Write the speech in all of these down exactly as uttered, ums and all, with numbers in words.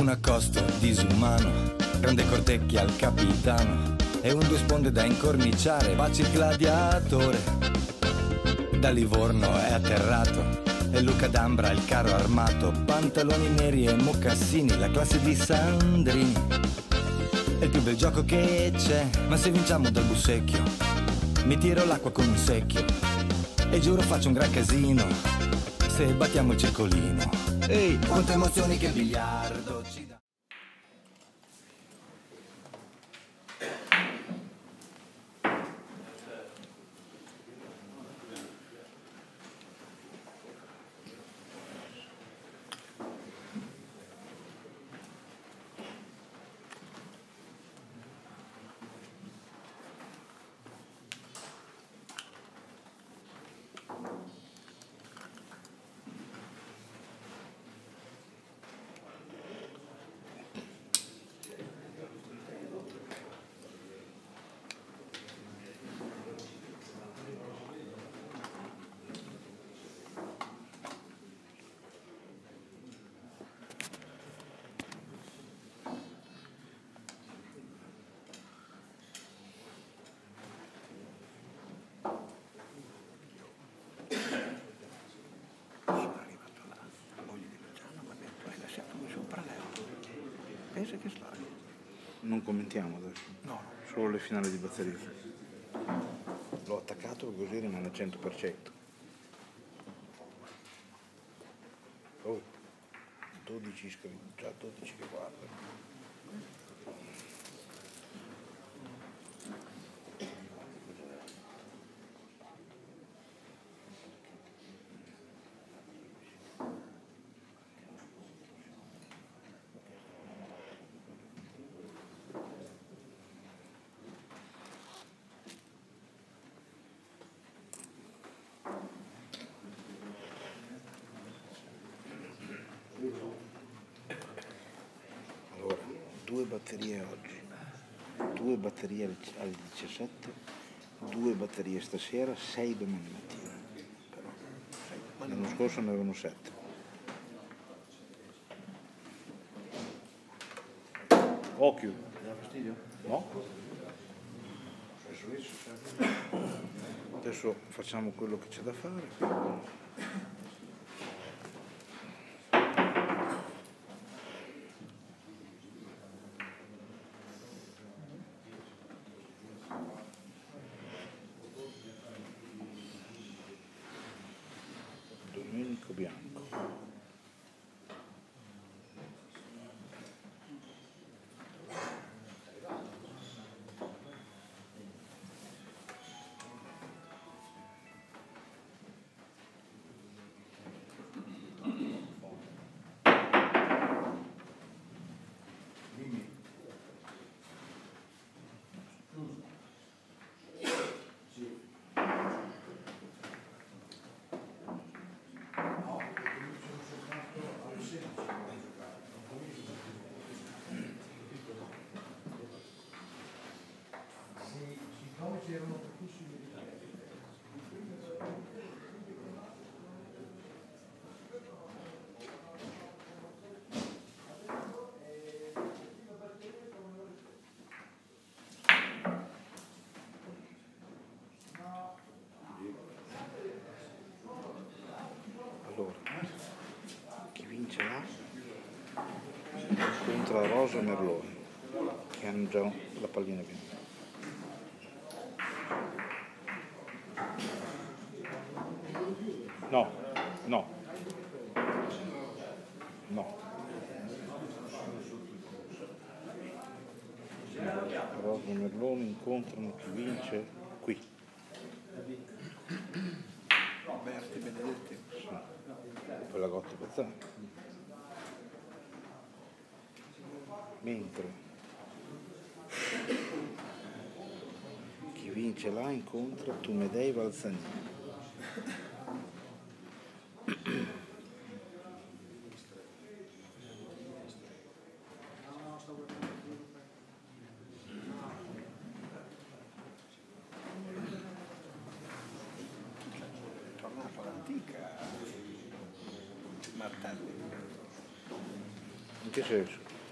Un accosto disumano, grande cortecchia al capitano e un due sponde da incorniciare. Baci il gladiatore, da Livorno è atterrato, e Luca D'Ambra il carro armato. Pantaloni neri e mocassini, la classe di Sandrini. È il più bel gioco che c'è, ma se vinciamo dal Bussecchio mi tiro l'acqua con un secchio e giuro faccio un gran casino se battiamo il circolino. Ehi, quante emozioni che il biliardo ci dà. Pensa che storia. Non commentiamo adesso. No, no. Solo le finali di batteria. L'ho attaccato così rimane al cento per cento. Oh, dodici iscritti, già dodici che guardano. Allora, due batterie oggi, due batterie alle diciassette, due batterie stasera, sei domani mattina. Però l'anno scorso ne avevano sette. Occhio. Ti dà fastidio? No? Adesso facciamo quello che c'è da fare. Domenico Bianco. Allora, chi vince là incontra Rosa e Merloni, che hanno già la pallina bianca. No, no, no. Rosa e Merloni incontrano chi vince qui. Berti Benedetti. Sì. Poi la Gotti Pezzani. Mentre chi vince là incontra Tumedei Valzanini. Tornato all'antica. Martelli. In che senso?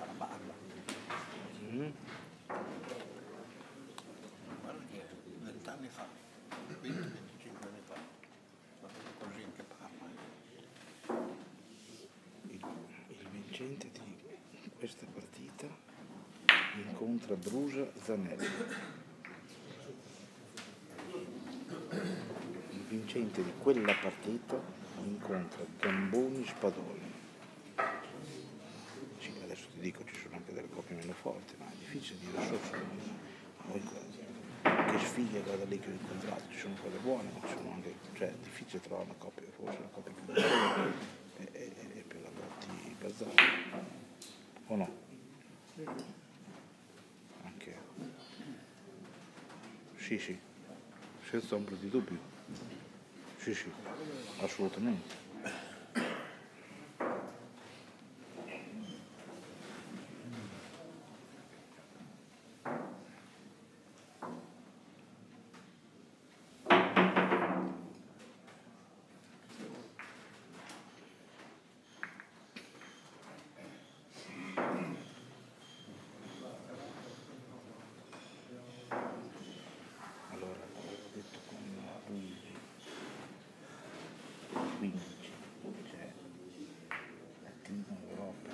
venti venticinque anni fa. Ma così anche Parma. Il, il vincente di questa partita incontra Brusa Zanelli. Il vincente di quella partita incontra Gamboni Spadoni. Sì, adesso ti dico, ci sono anche delle coppie meno forti, ma è difficile dire solo che sfighe guarda lì che ho incontrato. Ci sono cose buone, ma ci sono anche, cioè è difficile trovare una coppia, forse la coppia più bella è, è, è per la Botti Bazzari, o no? Anche sì, sì, senza ombra di dubbio. Sì, sì, assolutamente. quindici, c'è Latino Europa.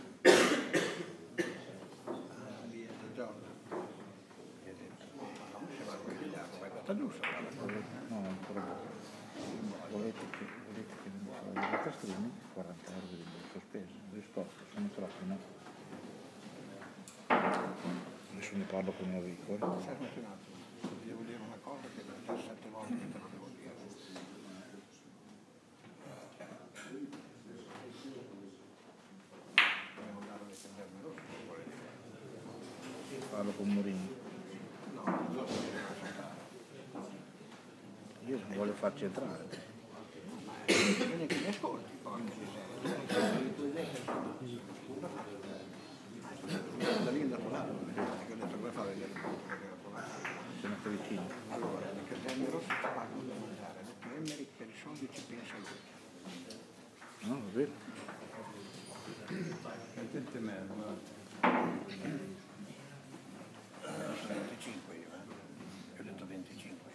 Ah, lì è da giorno. E ha detto, ma non si va a svegliare, ma è andata giusta la cosa. No, ancora no. Volete che, volete che non so, la tastrini, quaranta euro di sospeso, risposto, sono troppi, no? Adesso ne parlo con Enrico. Eh. Fermati un attimo, ti devo dire una cosa che da sette volte te lo devo dire. Dobbiamo andare alle caserme rosse, se volete. Parlo con Morini. No, non so se devo ascoltare. Io non voglio farci entrare. Vieni che mi ascolti, poi mi da lì è andato là, perché ho detto come fare le Sono andato vicino. allora, le caserme rosse ti pagano da mangiare, ha detto Emerick per i soldi ci pensa lui. No, va bene. venticinque io, eh. Ho detto venticinque io.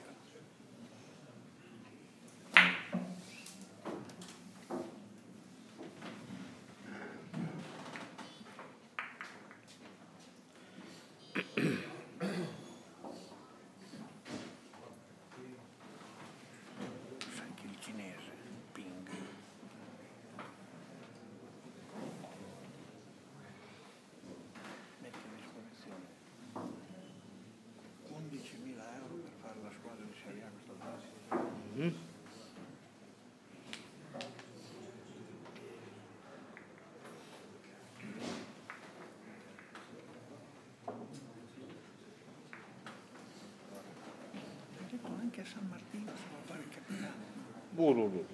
Sai che il cinese, Ping, mette a disposizione undicimila euro per fare la squadra di Serie A quest'anno. Mm. Ha detto anche a San Martino si può fare il capitano. Oh, oh, oh.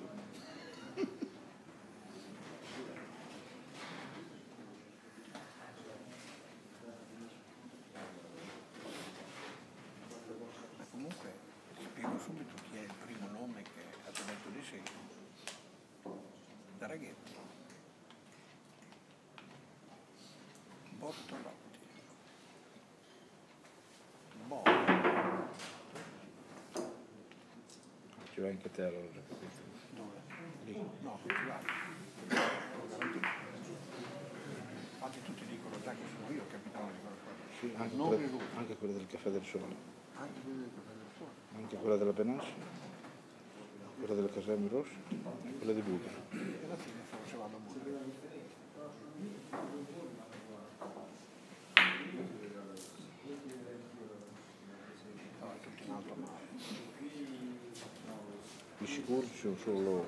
Ma comunque ti spiego subito chi è il primo nome che ha detto di sì. Draghetti. Bortolotti. Bo. Ci vai anche te allora, capito? Dove? Lì. No, non ci vado. Te lo garantisco. Infatti tutti dicono già che sono io il capitano di quella squadra. Sì, anche, Non quella, lui. anche quella del Caffè del Sole, Anche lui del Caffè del Sole. anche quella della Benassi, quella delle Caserme Rosse e quella di Buda. E alla fine forse vado a morire. No, è tutto un altro male. Di sicuro ci sono solo,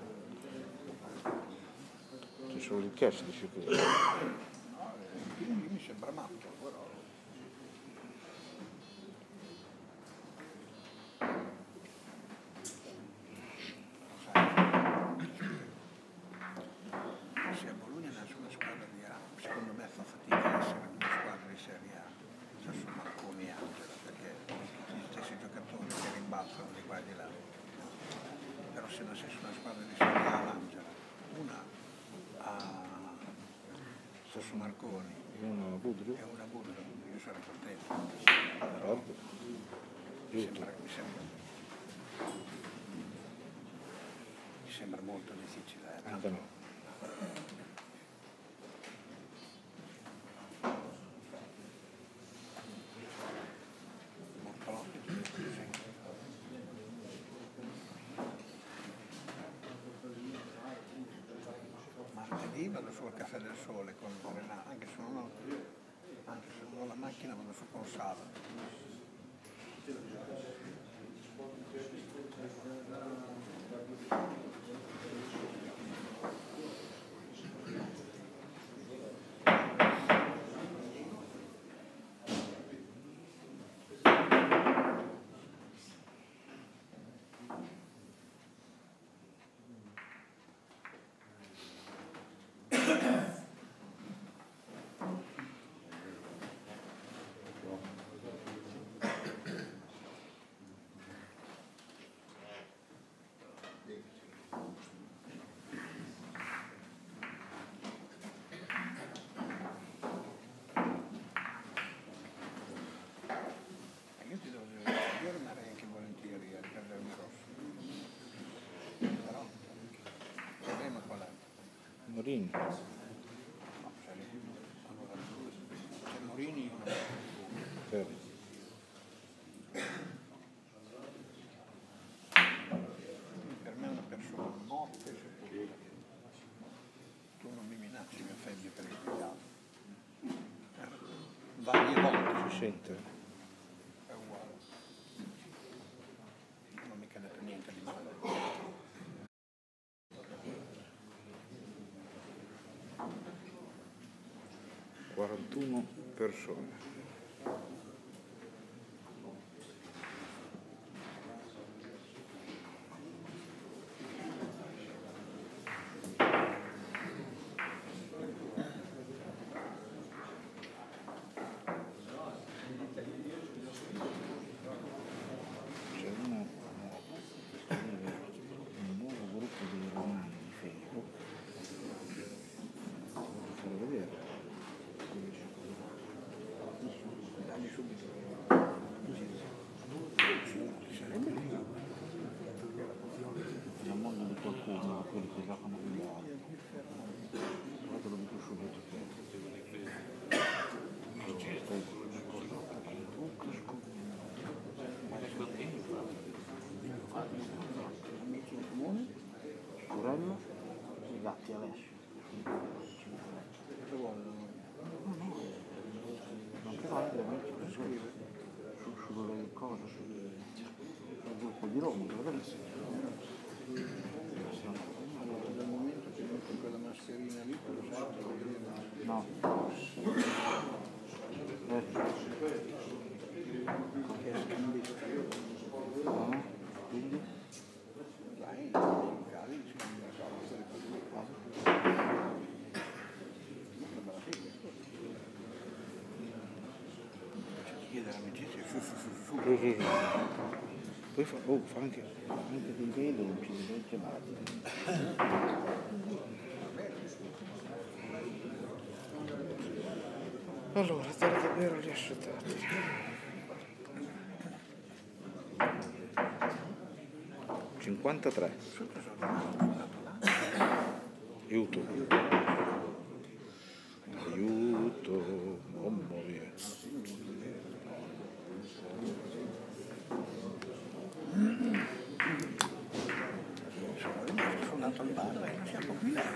c'è solo il cash di sicuro. Quindi mi sembra matto, però. Sai, se a Bologna nasce una squadra di A, secondo me fa fatica a essere una squadra di Serie A. Sasso Marconi e Angela, perché sono tutti gli stessi giocatori che rimbalzano di qua e di là. Però se nascesse una squadra di Serie A l'Angela, una a Sasso Marconi Uno a Budrio, e una Budrio, io sarei contento. certo. Mi Giusto. sembra, mi sembra sembra molto difficile. Eh? Anche no. Martedì vado su al Caffè del Sole con Renato, anche se non ho, anche se non ho la macchina vado su con Sala. Morini. No, allora, c'è Morini io non lo Sì. Per me è una persona morta e sepolta. Tu non mi minacci, mi offendi per il figliato. Varie volte Si sente? è uguale. Non mi cade per niente di male. quarantuno persone. C'è una un nuovo gruppo di romani di Facebook. Devo far vedere. Dammi subito. La moglie di qualcuno, quelli che giocano con gli altri. Poi te lo dico subito che Amici in comune? Turello e Gatti Alessio. Cosa vogliono? Non però anche amici per scrivere su, sulle cose, sul, sul gruppo di Roma, lo vedi? Allora, dal momento che metto quella mascherina lì, te lo sai vedere. No. Eh. Che è scambista. Ah, quindi? Vai, in cali, scambia soldi per le cose. Una bella figa. Invece di chiedere amicizia, su, su, su, su, su. Sì, sì, sì. Poi fa, oh, fa anche, anche dei veli, non ci deve chiamare. Allora, stare davvero riasciuttati. cinquantatré. Aiuto. Aiuto. Mamma mia. Sono suonato al bar e non siamo qui là.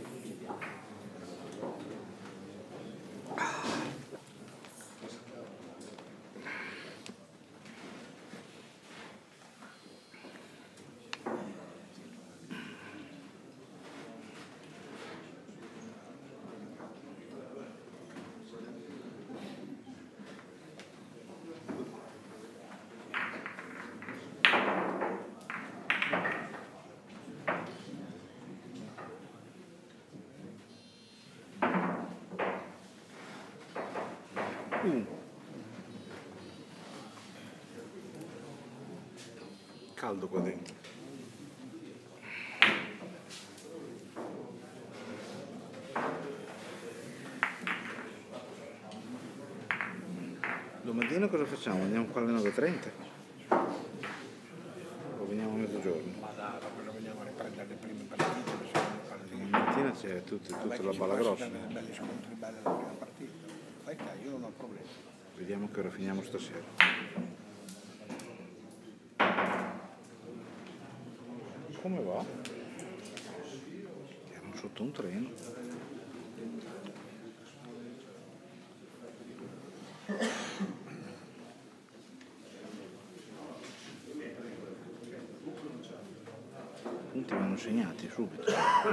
Uh. Caldo qua dentro. Domattina cosa facciamo? Andiamo qua alle nove e trenta? O veniamo a mezzogiorno? Ma dai, dopo lo veniamo a riprendere prima. mattina c'è tutta, tutta la balla grossa. Dei belli scontri belli la prima partita. Fai te, io non ho problemi. Vediamo che ora finiamo stasera. Come va? Siamo sotto un treno. I punti vanno segnati subito.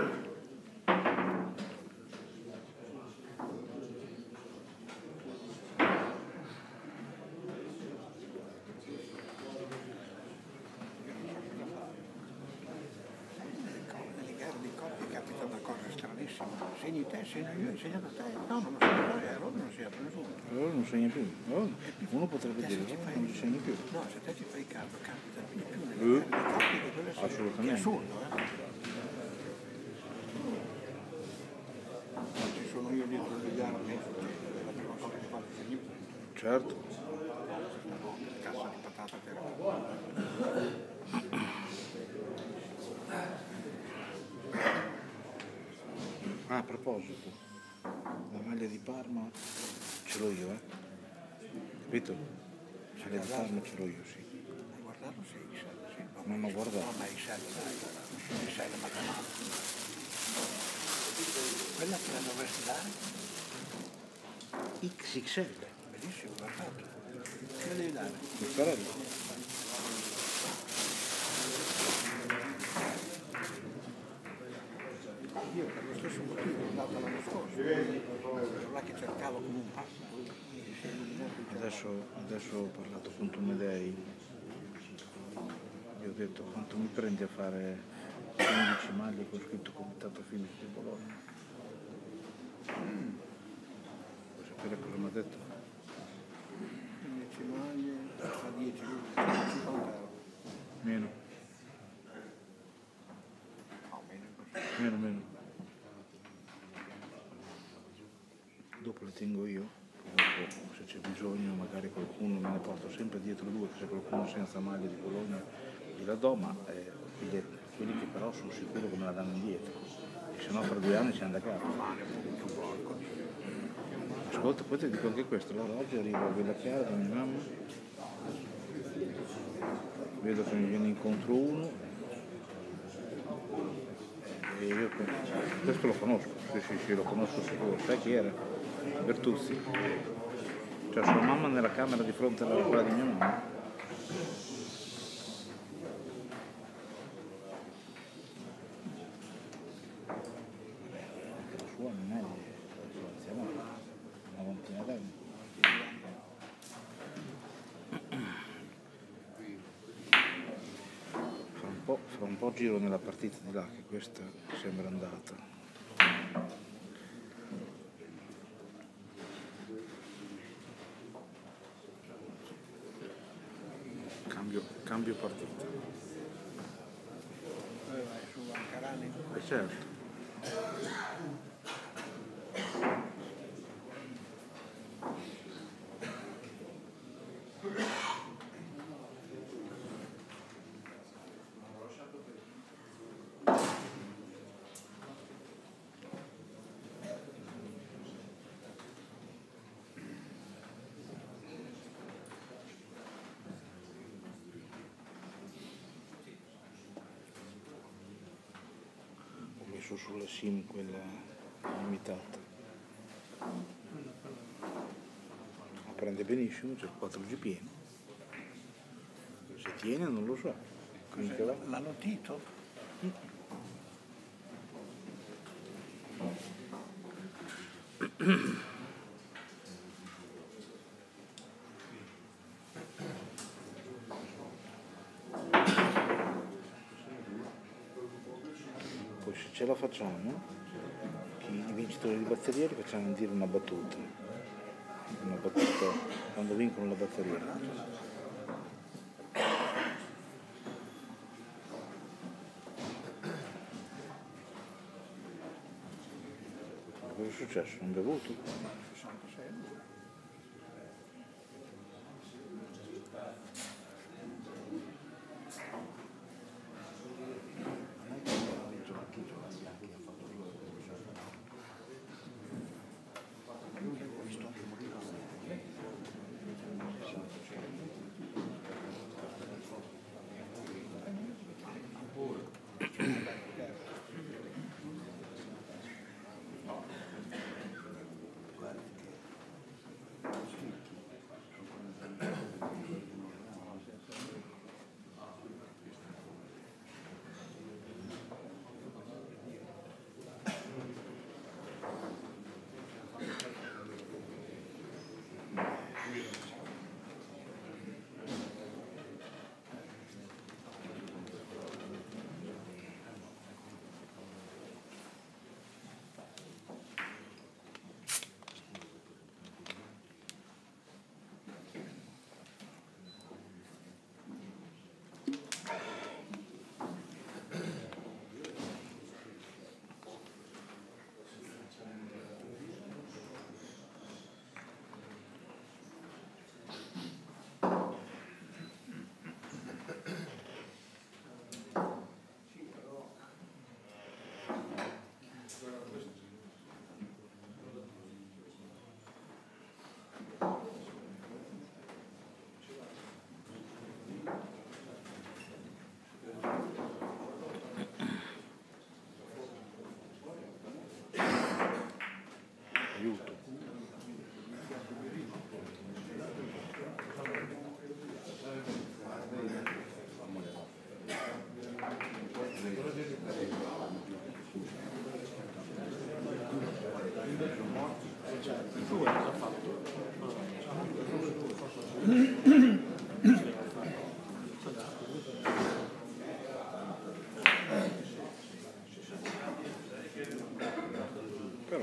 Segni te, segno io, segnato te. No, non lo segno te, allora non segna più nessuno. Allora non segna più. Allora, uno potrebbe dire che non ci segni più. No, se te ci fai caso, capita più più nelle Eh, coppie che quelle assolutamente. Che è assurdo, eh. Non ci sono io dietro il bigliardo, penso che è la prima cosa che fa è segni più. Certo. Cassa di patata per Ah, a proposito, la maglia di Parma ce l'ho io, eh? Capito? La maglia di Parma ce l'ho io, sì. Hai guardato se i X L? Sì, no, Non ho guardato. no, ma i X L, dai, i X L matematica. Quella che la dovresti dare? X X L. Benissimo, guardato. Che la devi dare? Mi sorella. Io per lo stesso motivo l'ho data l'anno scorso, ero là che cercavo come un pazzo, poi mi si è illuminato il cervello. Adesso, adesso ho parlato con Tumedei. Gli ho detto quanto mi prendi a fare quindici maglie con scritto Comitato Fisico di Bologna. Vuoi sapere cosa mi ha detto? quindici maglie a dieci euro, cinquanta euro. Meno, No, meno così. meno, meno. Dopo le tengo io, dopo se c'è bisogno magari qualcuno me ne porto sempre dietro due, se c'è qualcuno senza maglia di Bologna gliela do, ma eh, quelli, quelli che però sono sicuro che me la danno indietro, e se no fra due anni ci anda a capo. Ascolta, poi ti dico anche questo, allora oggi arrivo a Villa Chiara da mia mamma, vedo che mi viene incontro uno, e io questo lo conosco, sì sì sì, lo conosco sicuro, sai chi era? Bertuzzi, cioè sua mamma nella camera di fronte alla quella di mia mamma. La sua non è siamo una ventina d'anni. Fra un po', fra un po' giro nella partita di là, che questa sembra andata. Cambio, cambio partita. Poi vai su Ancarani. E certo. Sulla SIM quella limitata, ma prende benissimo, c'è il quattro G pieno, se tiene non lo so. Cos'è? L'hanno Tito? Poi se ce la facciamo, chi, i vincitori di batteria li facciamo dire una battuta, una battuta quando vincono la batteria. Cosa è successo? Non bevuto? sessantasei. Aiuto. Però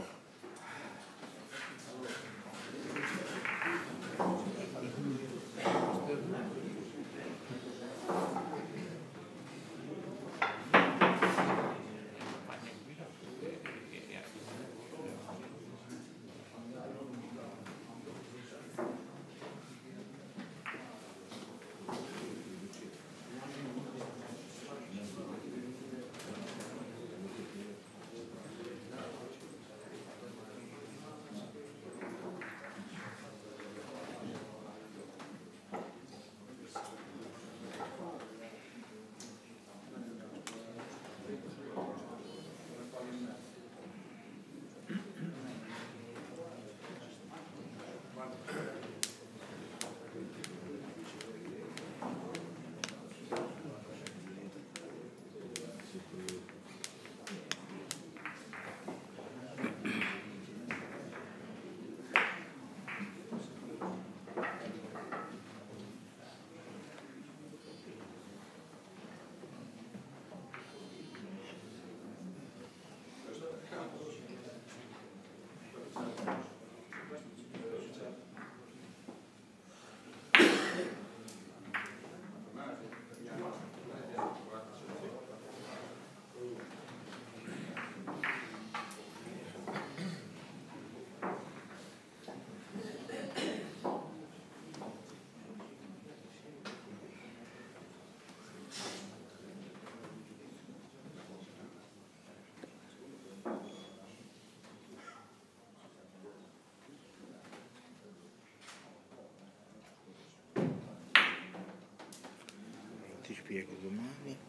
ti spiego domani.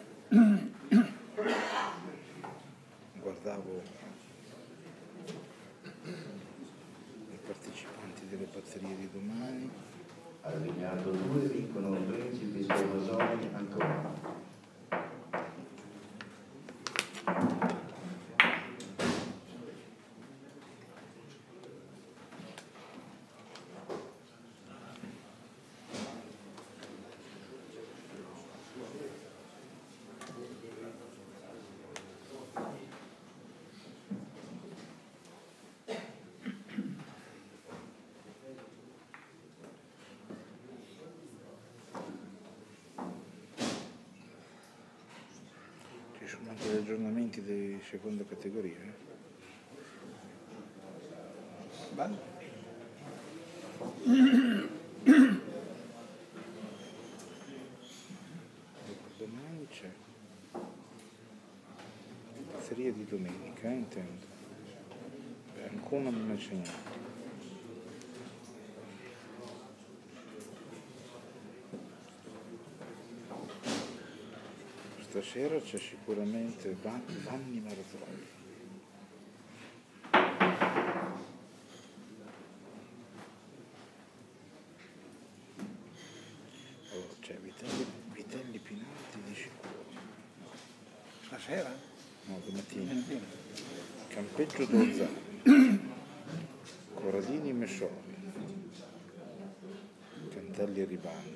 Guardavo i partecipanti delle batterie di domani. Allineato due vincono Principi Sperosoni ancora. Ci sono anche gli aggiornamenti di seconda categoria. Eh? Bello. Domani c'è batteria di domenica, eh, intendo. Beh, ancora non mi ha segnato. Stasera c'è sicuramente Vanni Marzoli. Allora c'è Vitelli, Vitelli Pinardi di sicuro. Stasera? No, domattina. Domattina. Campeggio Dolzani. Corradini Messori. Cantelli Ribani.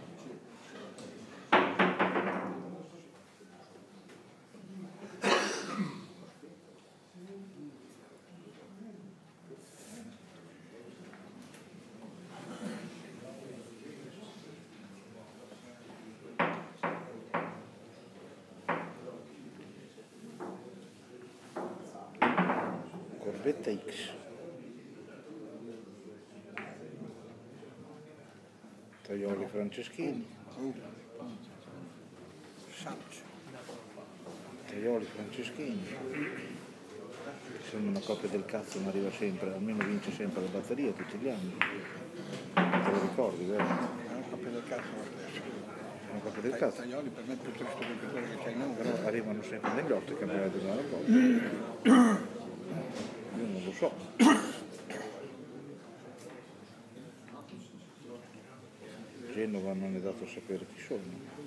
Corbetta X. Taioli Franceschini. Uh. Sancio. Taioli Franceschini. Sembra una coppia del cazzo, ma arriva sempre, almeno vince sempre la batteria tutti gli anni. Te lo ricordi, vero? È una coppia del cazzo la stessa. Una coppia del cazzo. Taioli per me è più triste giocatore che c'è in Umbria. Però arrivano sempre negli otto campionati della Coppa. Io non lo so. Genova non è dato sapere chi sono.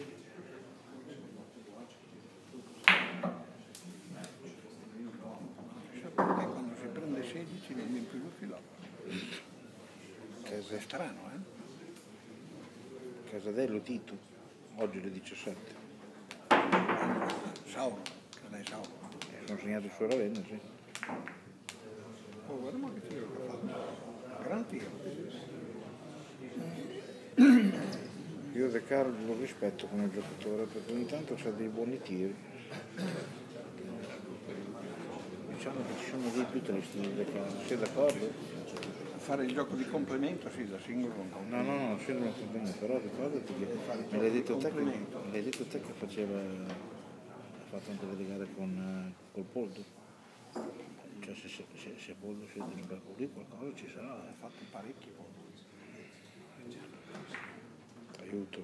Sapete, quando si prende sedici ne viene più due chilometri. Che è strano, eh? Casadello Tito, oggi le diciassette. Sauro, che dai Sauro. Sono segnato su Ravenna, sì. Oh, guarda ma che tiro che fa. Gran tiro. Io De Carlo lo rispetto come giocatore perché ogni tanto c'ha dei buoni tiri. Diciamo che ci sono dei più tristi di De Carlo, sei d'accordo? Fare il gioco di complemento, sì, da singolo non No, no, no, sembra un problema, però ricordati che me l'hai detto te che, me l'hai detto te che faceva, ha fatto anche delle gare con col Poldo. Cioè se, se, se, se Poldo scende in campo lì qualcosa ci sarà. ha fatto parecchi. Aiuto.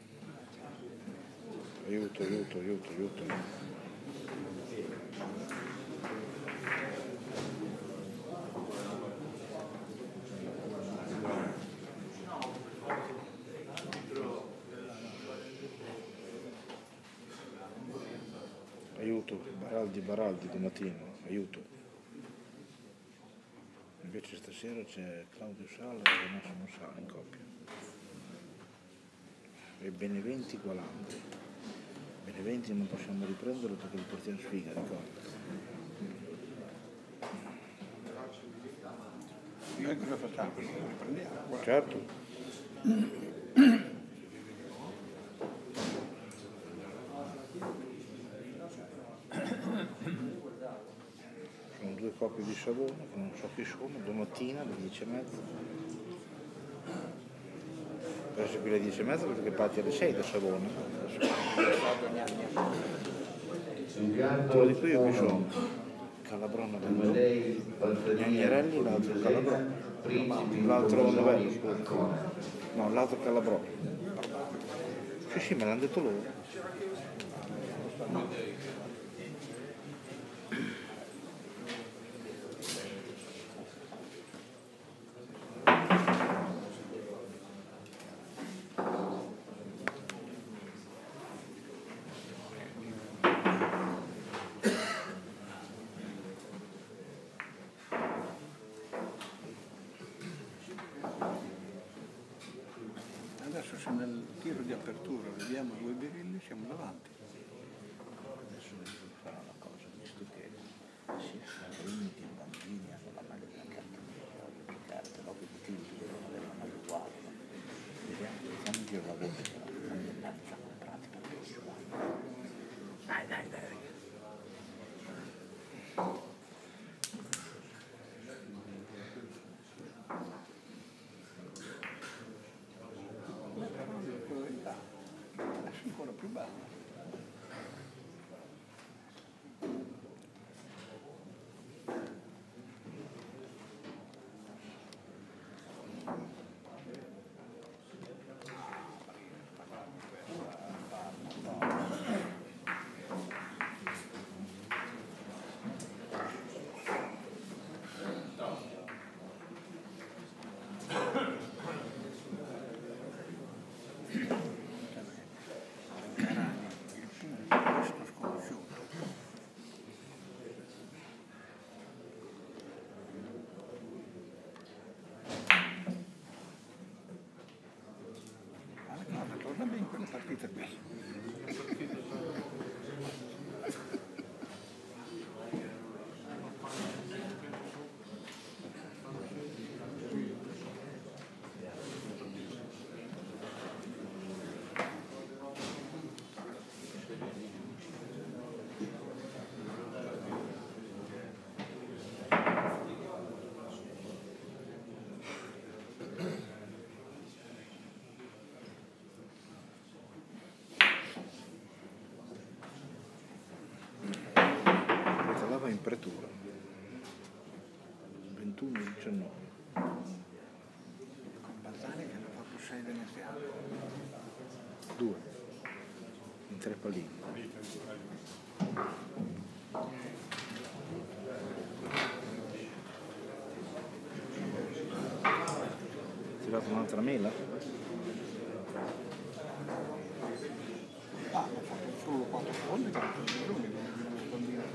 Aiuto, aiuto, aiuto, aiuto. Aiuto, Baraldi, Baraldi domattina, aiuto. Invece stasera c'è Claudio Sala e Massimo Sala in coppia. E Beneventi Gualante. Beneventi non possiamo riprenderlo perché il portiere sfiga, ricordo. Noi cosa facciamo? Lo riprendiamo? Guarda. Certo. Sono due coppie di Savona che non so chi sono, domattina alle dieci e mezza. Adesso qui alle dieci e mezza perché parti alle sei da Savona. Te lo dico io chi sono. Calabrone Vendò, Gnagnerelli, l'altro Calabrone, l'altro Novello, scusa. No, l'altro Calabrone. Sì, sì, me l'hanno detto loro. Adesso se nel tiro di apertura vediamo due birilli siamo davanti. Adesso devo fare una cosa, visto che sia Sabrini che i bambini hanno la maglia della carta voglio giocare, però che i team devono avere una maglia uguale. Vediamo, facciamo giro la voce, non è mezza in pratica per il Dai, dai, dai. Adesso ancora più bello. Torna bene quella partita qui. In pretura ventuno diciannove Con Bazzani che hanno fatto sei veneziani. due in tre pallini. Tirato un'altra mela.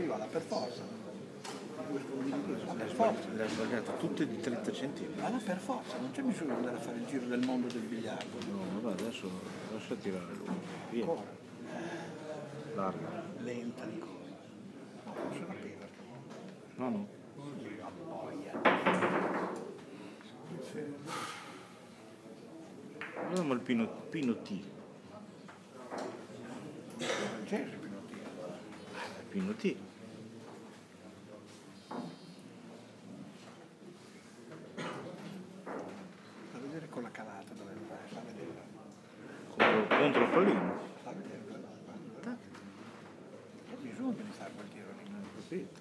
viola per forza. Due scondi di per forza. Le ha sbagliate tutte di trenta centimetri. Ma no, per forza, non c'è bisogno di andare a fare il giro del mondo del biliardo. No, vabbè, adesso lascia tirare lui. Via. Ancora, Larga. lenta ancora. No, non se la pena. No, no. Vediamo il Pino, Pino T. Francese, Pinotti. Pino T. Fa vedere con la calata dove vai, fa vedere. Contro, contro il pallino. Fa vedere, guarda, guarda. Non c'è bisogno di fare quel tiro lì. Non ho capito.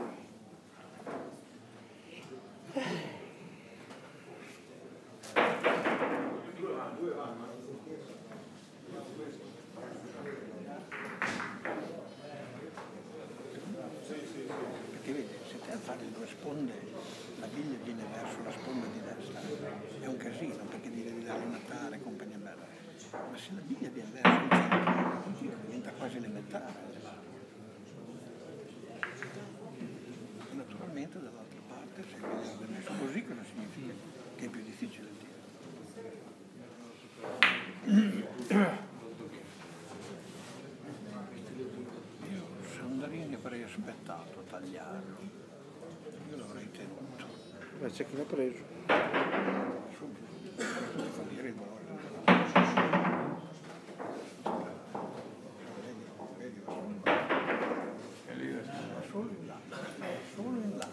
Perché vedi, se te a fare le due sponde, la biglia viene verso la sponda di destra, è un casino perché ti devi dare natare e compagnia bella. Ma se la biglia viene verso il centro, il tiro diventa quasi elementare. E naturalmente dall'altra parte, se viene messo così, cosa significa? Che è più difficile il tiro. Io Sandarini avrei aspettato a tagliarlo, io l'avrei tenuto. Beh, c'è chi l'ha preso. Subito, questo ti fa dire il valore del denaro. Vedi, vedi, e lì va solo in là, solo in là.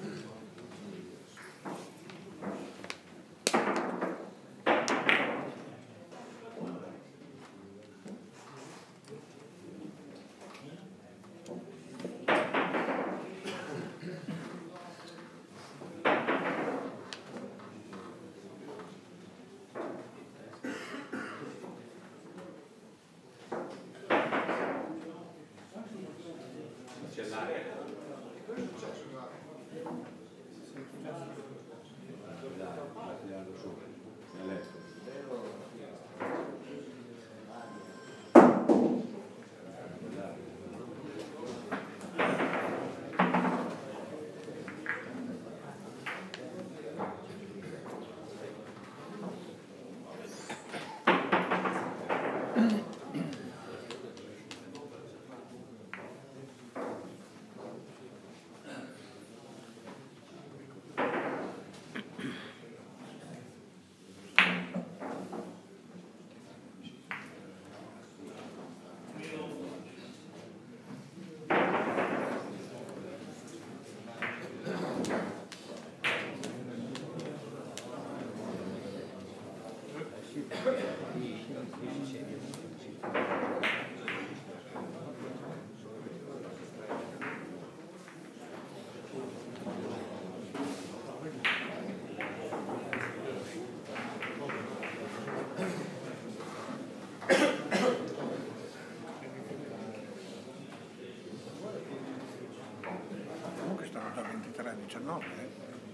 diciannove, eh?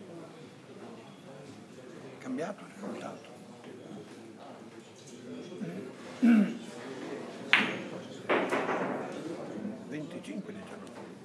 Cambiato il risultato. venticinque diciannove.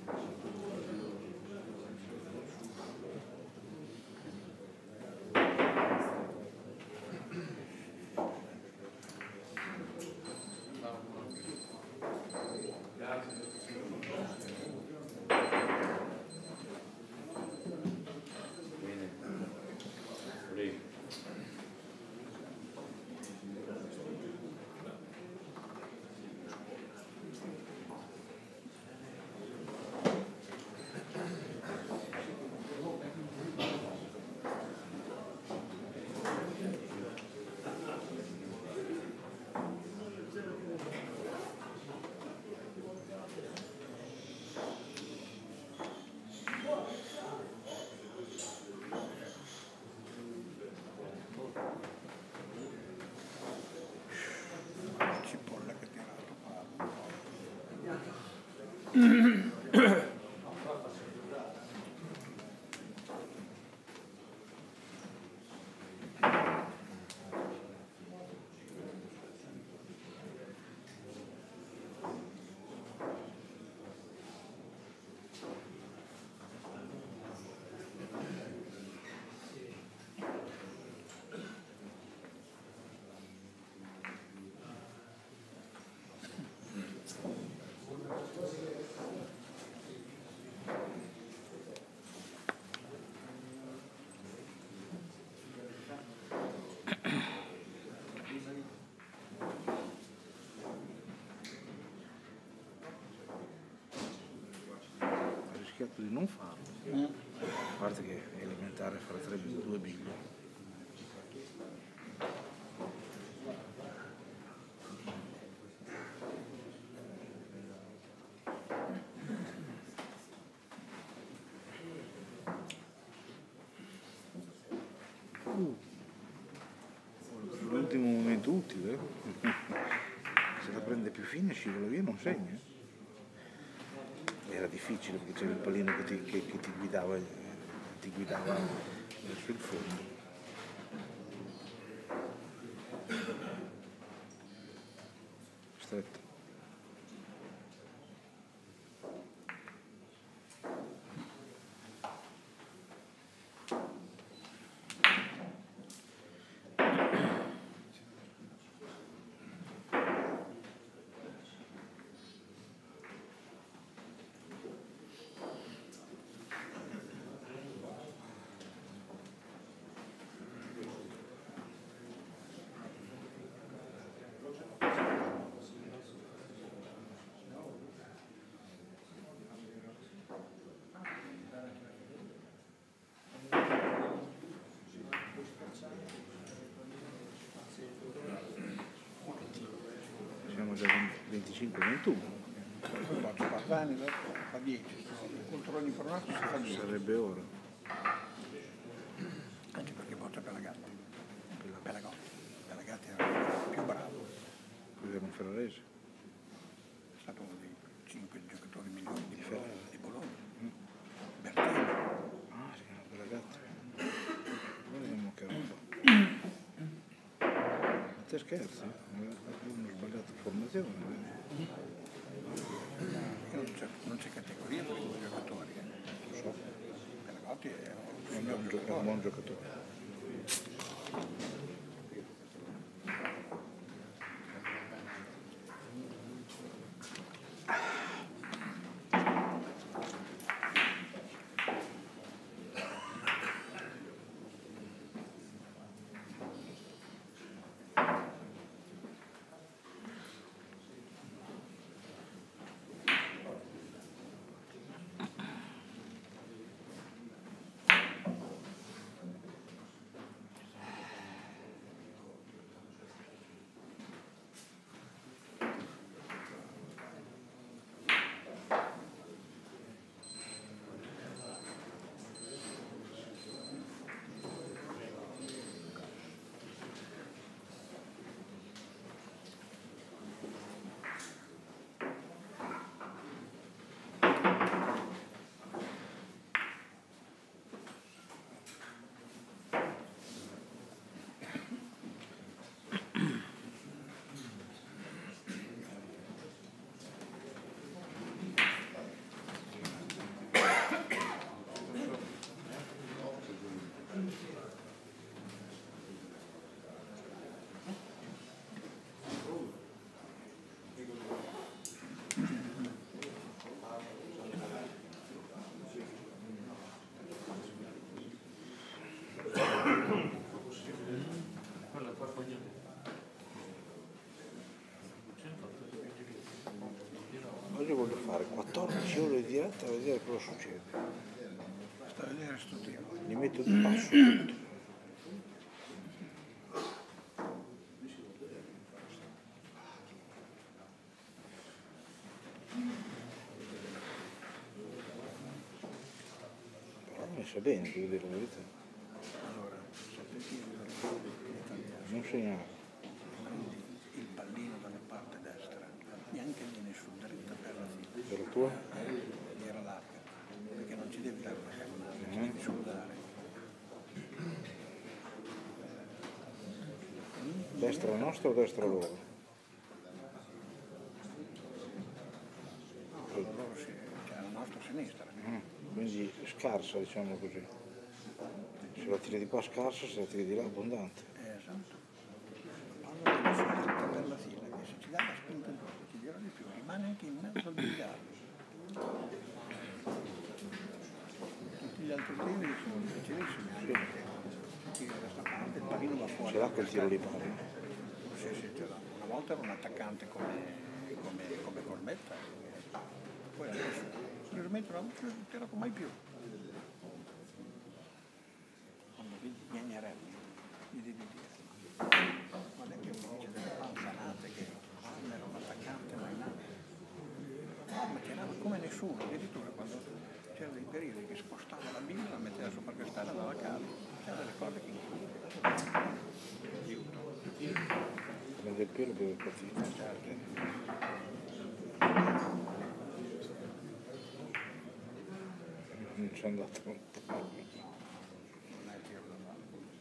Cipolla che ha tirato qua. fatto di non farlo. Mm. A parte che è elementare fare tre, due biglie. Uh, l'ultimo momento utile, se la prende più fine scivola via, non segna. Era difficile perché c'era il pallino che ti, che, che ti guidava, ti guidava verso il fondo. Stretto. Siamo già venticinque ventuno. Faccio Pardani, dopo fa dieci. Il controllo informatico si fa dieci. Sarebbe ora. Anche perché boccia Pelagatti. Pelagatti. Pelagatti era più bravo. Cos'era un ferrarese? È stato uno dei cinque giocatori migliori di, Di Bologna. Ferrara. Di Bologna. Bertini. Ah, si chiama Pelagatti. Vediamo che roba. Ma te scherzi? Abbiamo sbagliato formazione. Non c'è, non c'è categoria per i due giocatori. Eh. Lo so, Pelagatti è un è un signor buon gio- è un giocatore. buon giocatore. Oggi voglio fare quattordici ore di diretta a vedere cosa succede. Sta a vedere sto tiro. Li metto di passo tutto. Però messa bene, devo dire la verità. Allora, sette tiri dall'italiano. Non segnare. Prendi il pallino dalla parte destra, neanche viene su dritta per la fine. Per la tua? Era larga, perché non ci devi dare una canna, ci Mhm. devi solo dare. Destra nostra o destra loro? Loro si, cioè la nostra sinistra. Ah, quindi scarsa, diciamo così. Se la tiri di qua scarsa, se la tiri di là abbondante. Eh, esatto. La palla deve su dritta per la fila, che se ci dai la spinta giusta, ti dirò di più, rimane anche in mezzo al biliardo. Tutti gli altri tiri sono difficilissimi, anche perché se tiri da questa parte il pallino va fuori. Ce l'ha quel tiro lì, pare. Sì, sì, ce l'ha. Una volta era un attaccante come, come, come Corbetta, poi adesso preso metro, non ho tirato mai più. Quando vedi gli agnarelli, gli devi dire, guarda che mi dice delle panzanate che non era un attaccante mai nato. No, ma tirava come nessuno, addirittura quando c'era dei periodi che spostava la bimba, la metteva sopra il castello e andava a casa. C'era delle cose che aiuto. Prende il pelo deve partire. Certo. Non ci è andato un po'. Non è tiro da fare.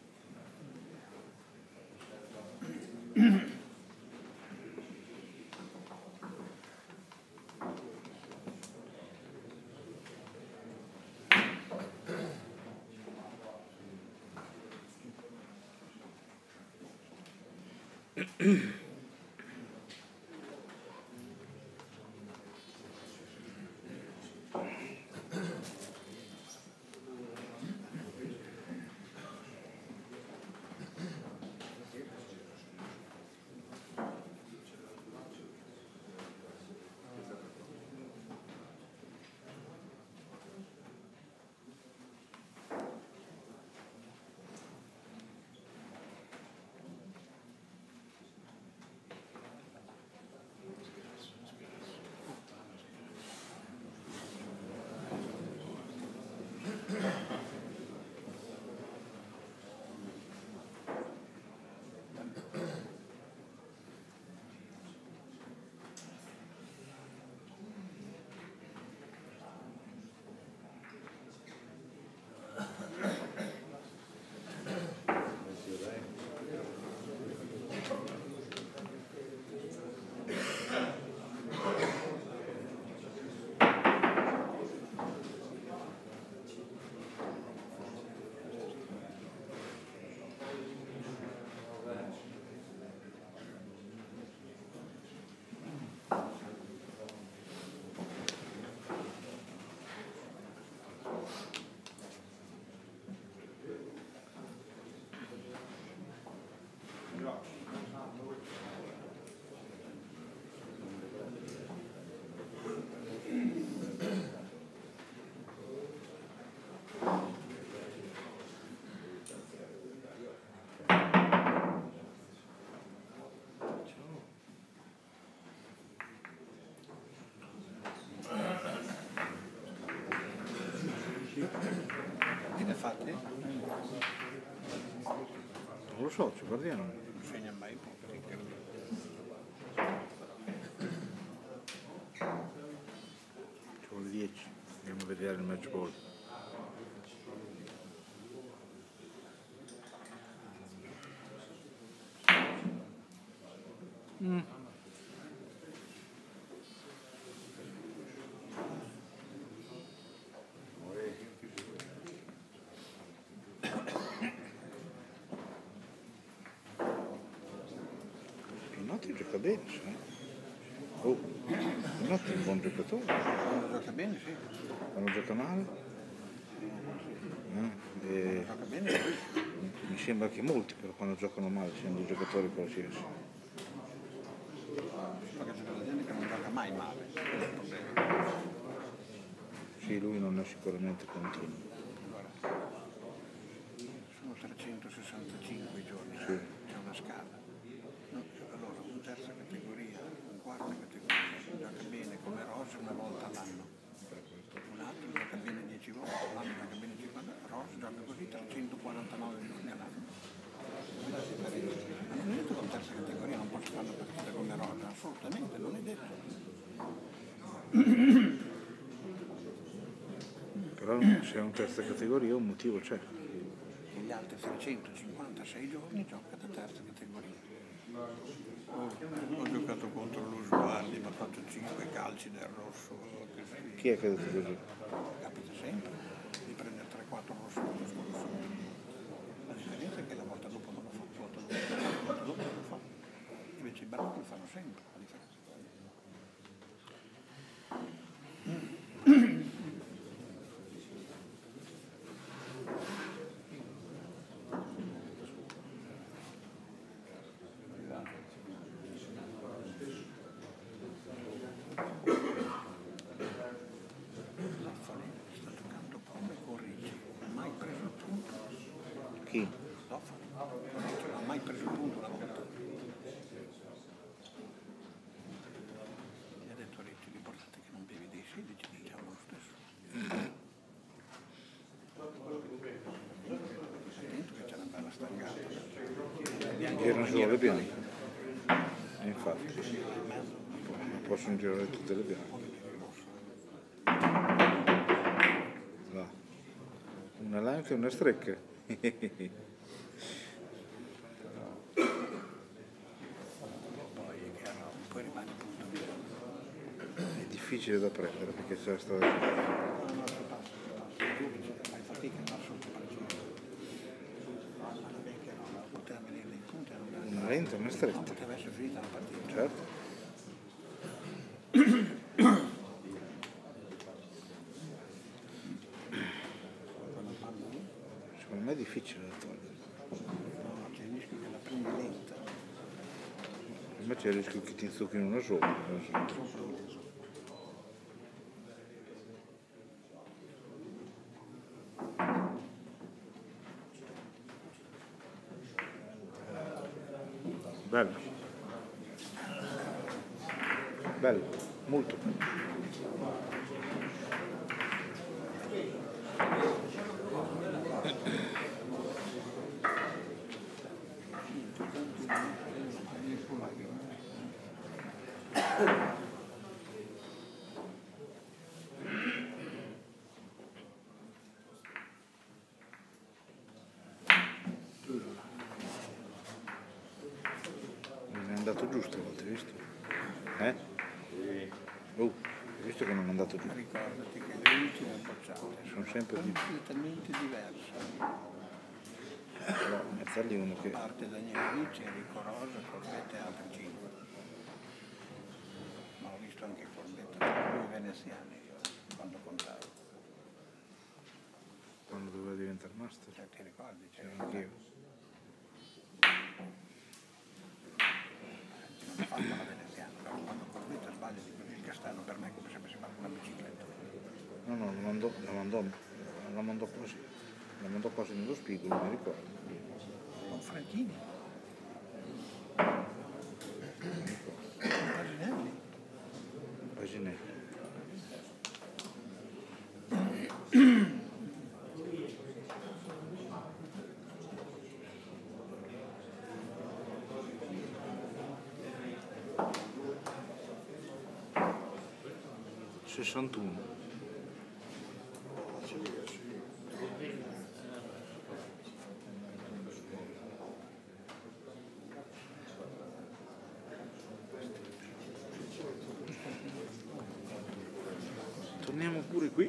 Che ne fate? Non lo so, ci guardiamo. Non segna mai più. Ci vuole dieci. Andiamo a vedere il match ball. Mm. Pinotti gioca bene, sai? Oh, Pinotti è un buon giocatore. Quando gioca bene, sì. Quando gioca male? Eh, e Gioca bene, sì. mi sembra che molti però quando giocano male siano dei giocatori qualsiasi. Perché c'è della gente che non gioca mai male. Quello è il problema. Sì, lui non è sicuramente continuo. Sono trecentosessantacinque giorni, Sì. c'è una scala. No, allora, un terza categoria, un quarta categoria, gioca bene come Rose una volta all'anno. Un altro gioca bene dieci volte, un altro gioca bene cinquanta, Rose gioca così trecentoquarantanove giorni all'anno. Ma non è detto che un terza categoria non possa fare una partita come Rose, assolutamente, non è detto. Però se è un terza categoria un motivo c'è. Gli altri trecentocinquantasei giorni gioca da terza categoria. Ho, ho giocato contro l'Usualdi, mi ha fatto cinque calci del rosso. Chi è che ha detto così? Capita sempre di prendere tre quattro rossi l'anno scorso. La differenza è che la volta dopo non lo fa, la volta dopo, la volta dopo non lo fa. Invece i bravi lo fanno sempre, la differenza. Chi? Stofano. Non ha mai preso il punto una volta. Mi ha detto Ricci, l'importante è che non bevi dei sedici, diciamo lo stesso. Attento che c'è una bella stangata. Girano solo le bianche. E infatti, non possono girare tutte le bianche. Va. Una lime e una strecca. Poi rimane punto. È difficile da prendere perché c'è la strada. No, no, si passa, si passa. Fai fatica a andare sotto per giro. Ma la vecchia no, non poteva venire in punta. Una lenta e una stretta. Non poteva essere finita la partita. Certo. Quella palla lì, Secondo me è difficile da togliere. no, c'è il rischio che la prendi lenta. Invece c'è il rischio che ti zucchino una sopra. Non so. Bello. Bello, molto bello. Non è andato giusto a volte, hai visto? Eh? Oh, hai visto che non è andato giusto? Ricordati che le ultime bocciate Sono sempre di... completamente diverse. No, mezza lì uno A che... parte Daniele Ricci, Enrico Rosa, Corbetta e altri cinque. Ma ho visto anche Corbetta, due veneziani io, quando contavo. Quando doveva diventare master. Cioè, ti ricordi? C'era anch'io. Non ha fatto la veneziana, però quando Corbetta sbaglia di così il Castello per me è come se avesse fatto una bicicletta. No, no, la mandò, la mandò, la mandò quasi, la mandò quasi nello spigolo, mi ricordo. Con Franchini. Con Paginelli. Paginelli. sessantuno. Torniamo pure qui.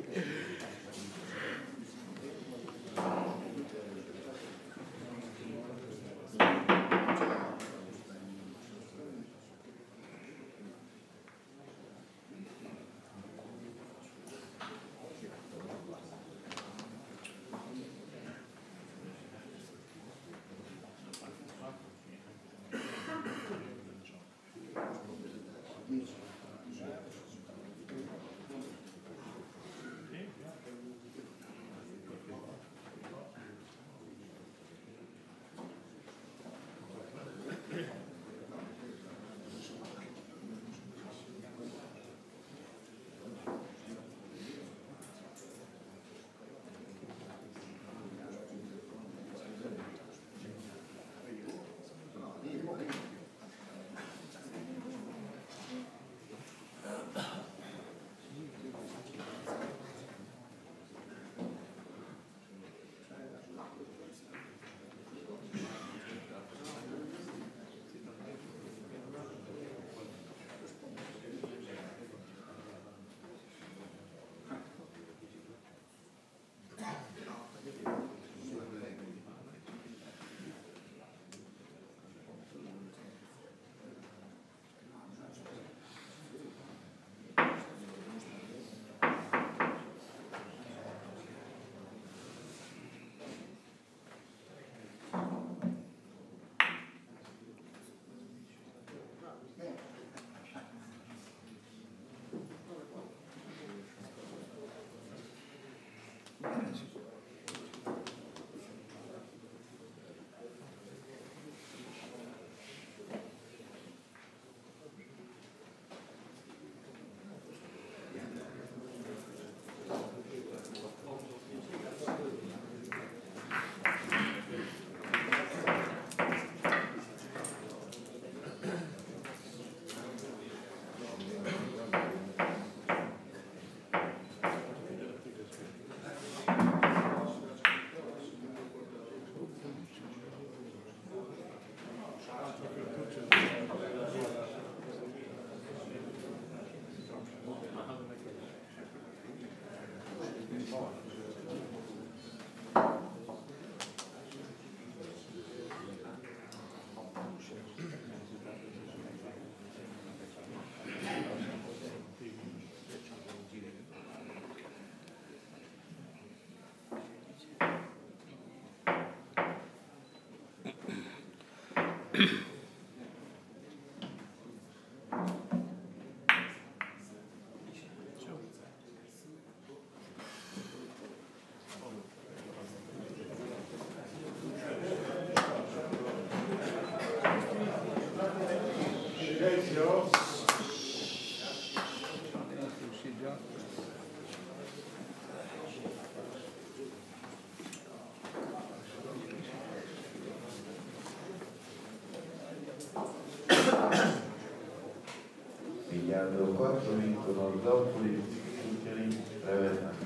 Pigliando quattro vincono Ordopoli, Zuccheri, Ravenna.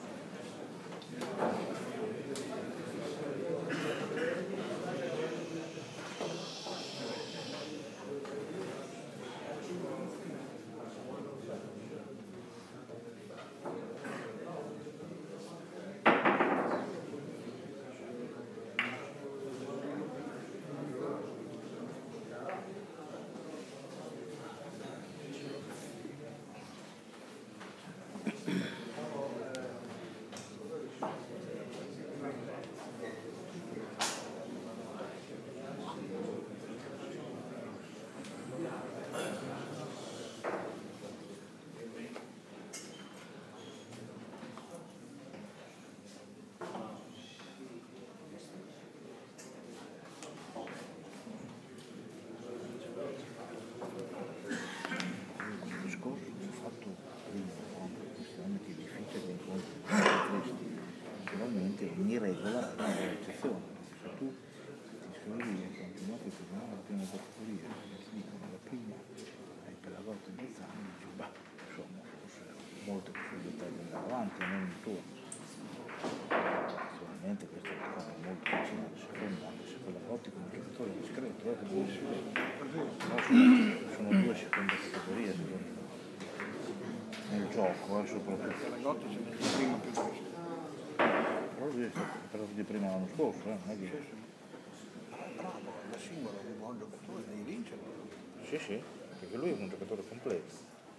Ogni regola è un'eccezione, se tu ti iscrivi e continui a firmare la prima categoria e ti dicono la prima hai pedagoggo in dieci anni, dici bah, insomma, forse molte possibilità di andare avanti, non in turno. Sicuramente questa è una cosa molto vicina alla seconda, anche se pedagoggo come giocatore discreto, eh, come si vede. Però sono, sono due seconde categorie secondo me. Nel gioco, eh, soprattutto. Pedagoggo c'è nel primo più questo. Però lui è stato di prima l'anno scorso, eh? Non è che... Bravo, da singolo un buon giocatore, devi vincere. Sì, sì, perché lui è un giocatore completo.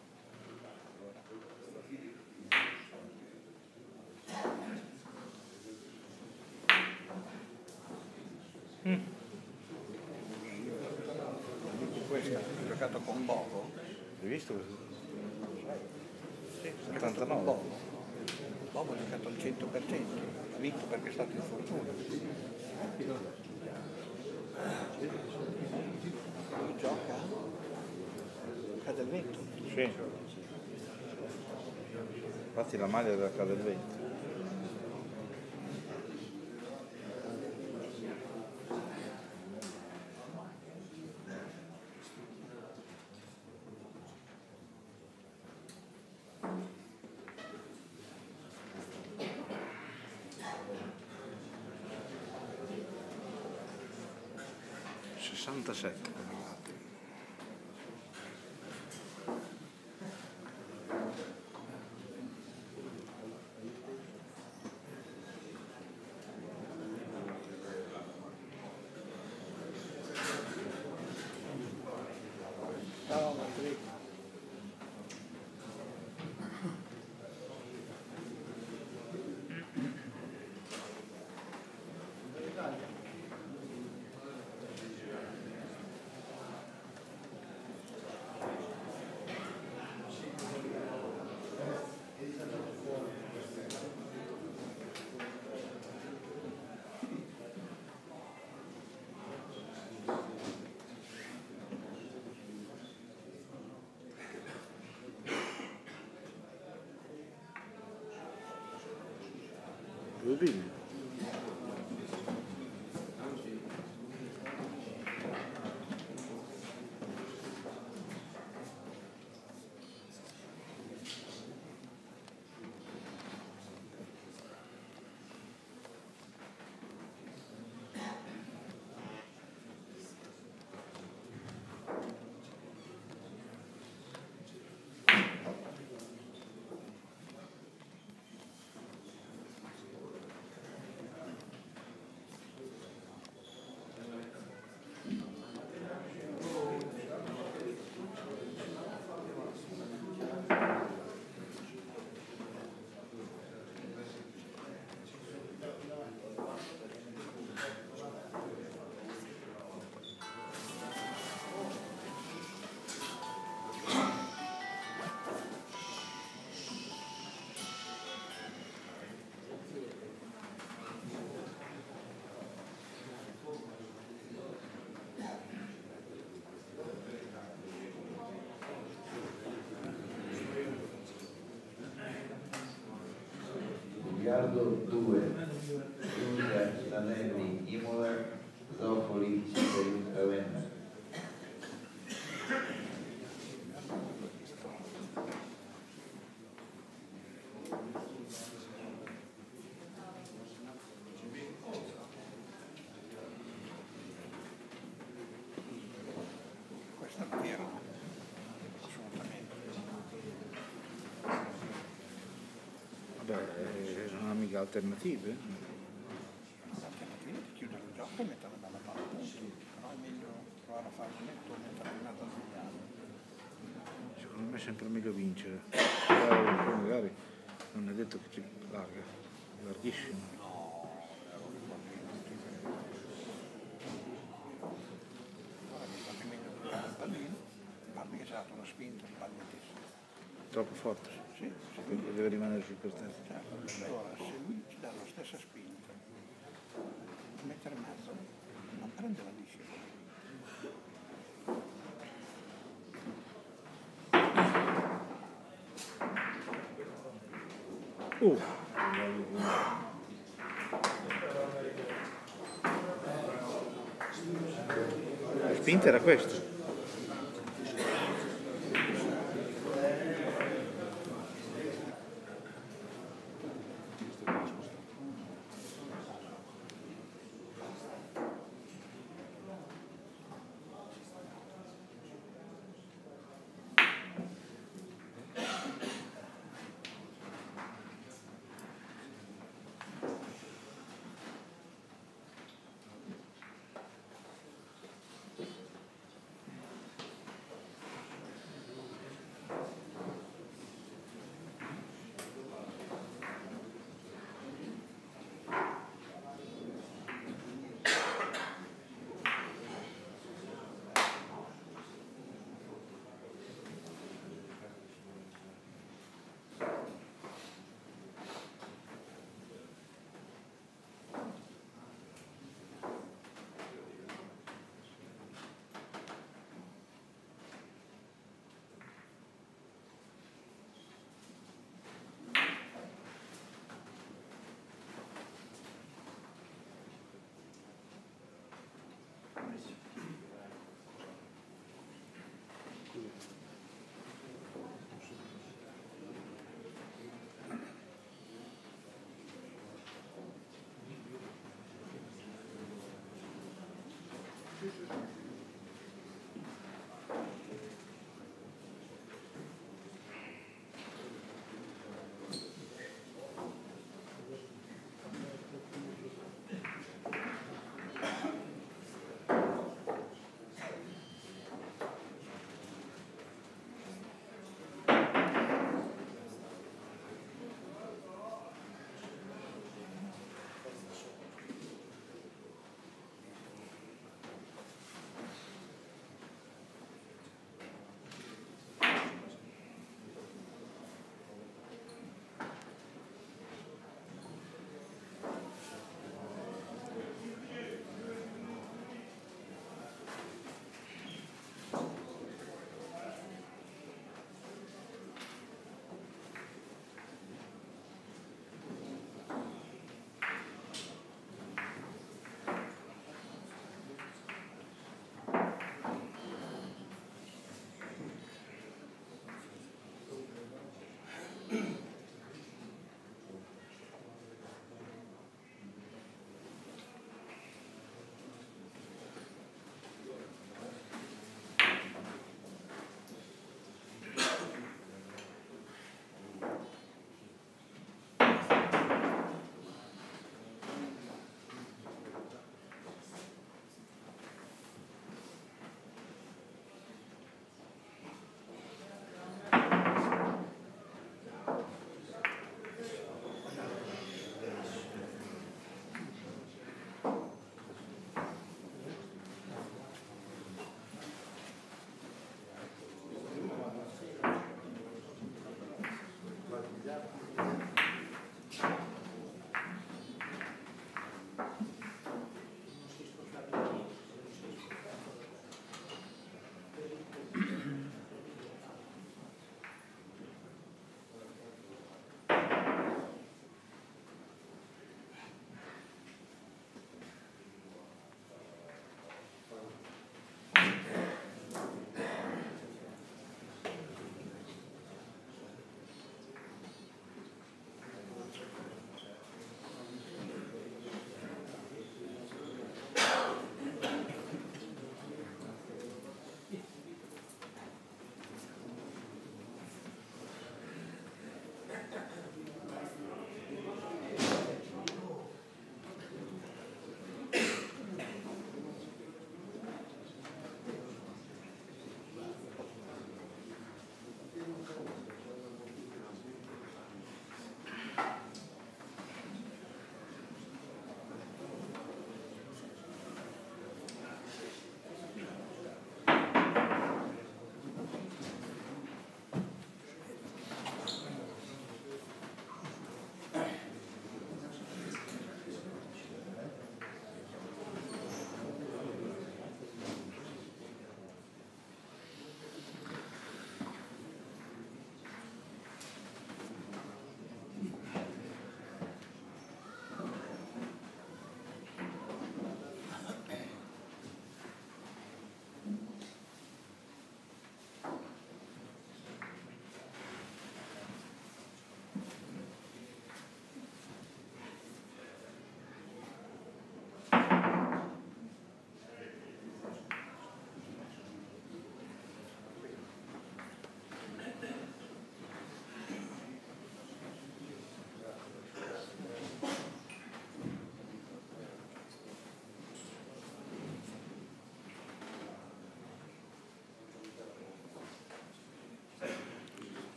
Mm. Questa ha giocato con Bovo. Hai visto questo? Sì, Ha giocato con settantanove. Bovo. Bovo ha giocato al cento per cento, ha vinto perché è stato in fortuna. Gioca Cadelvento. Sì. Infatti la maglia della Cadelvento. sessantasette tonnellate. Ciao Matrico. Due bimbi. Gottardo due, Giulia Stanelli Imola, Zoccoli Cittadini Ravenna. Questa non era assolutamente. Vabbè, eh, non ha mica alternative. L'alternativa è di chiudere il gioco e metterla dalla parte, però è meglio provare a fare un netto e mettere in mezzo a sbagliare. Secondo me è sempre meglio vincere. Però poi magari non è detto che ci larga, è larghissimo. Che c'è stata una spinta sbagliatissima. Troppo forte, Sì, sì. quindi deve rimanere sul pertento. Certo. Allora, se lui ci dà la stessa spinta, mettere in mezzo, non prende la liscia. Uh. La spinta era questa.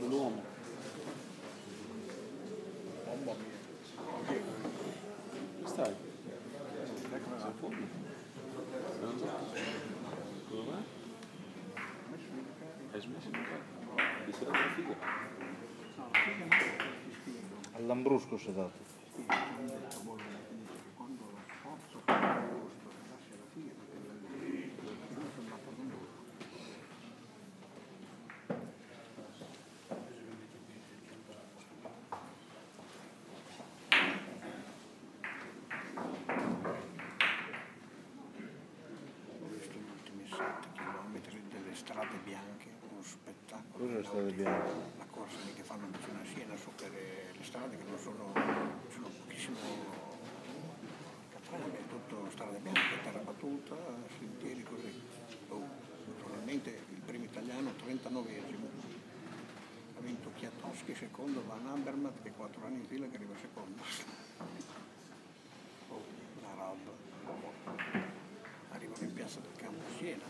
l'uomo. Mamma mia. Dove stai? Ecco la foto. Come va? Hai smesso di giocare? Ti sei dato la figa? No, la figa no, ti spiego. All'Ambrusco si è dato. Sì, mi hanno detto, boh, che quando lo sforzo fa agosto, lascia la figa perché non sono andato con loro. Ho visto gli ultimi sette chilometri delle strade bianche, uno spettacolo. Cosa è strade bianche? La corsa lì che fanno vicino a Siena su per le strade che non sono, sono pochissimo catrame, è tutto strade bianche, terra battuta, sentieri così. Oh, naturalmente il primo italiano, trentanovesimo, ha vinto Kwiatkowski, secondo Van Avermaet che quattro anni in fila che arriva secondo. Oh, una roba. Arrivano in piazza del campo a Siena.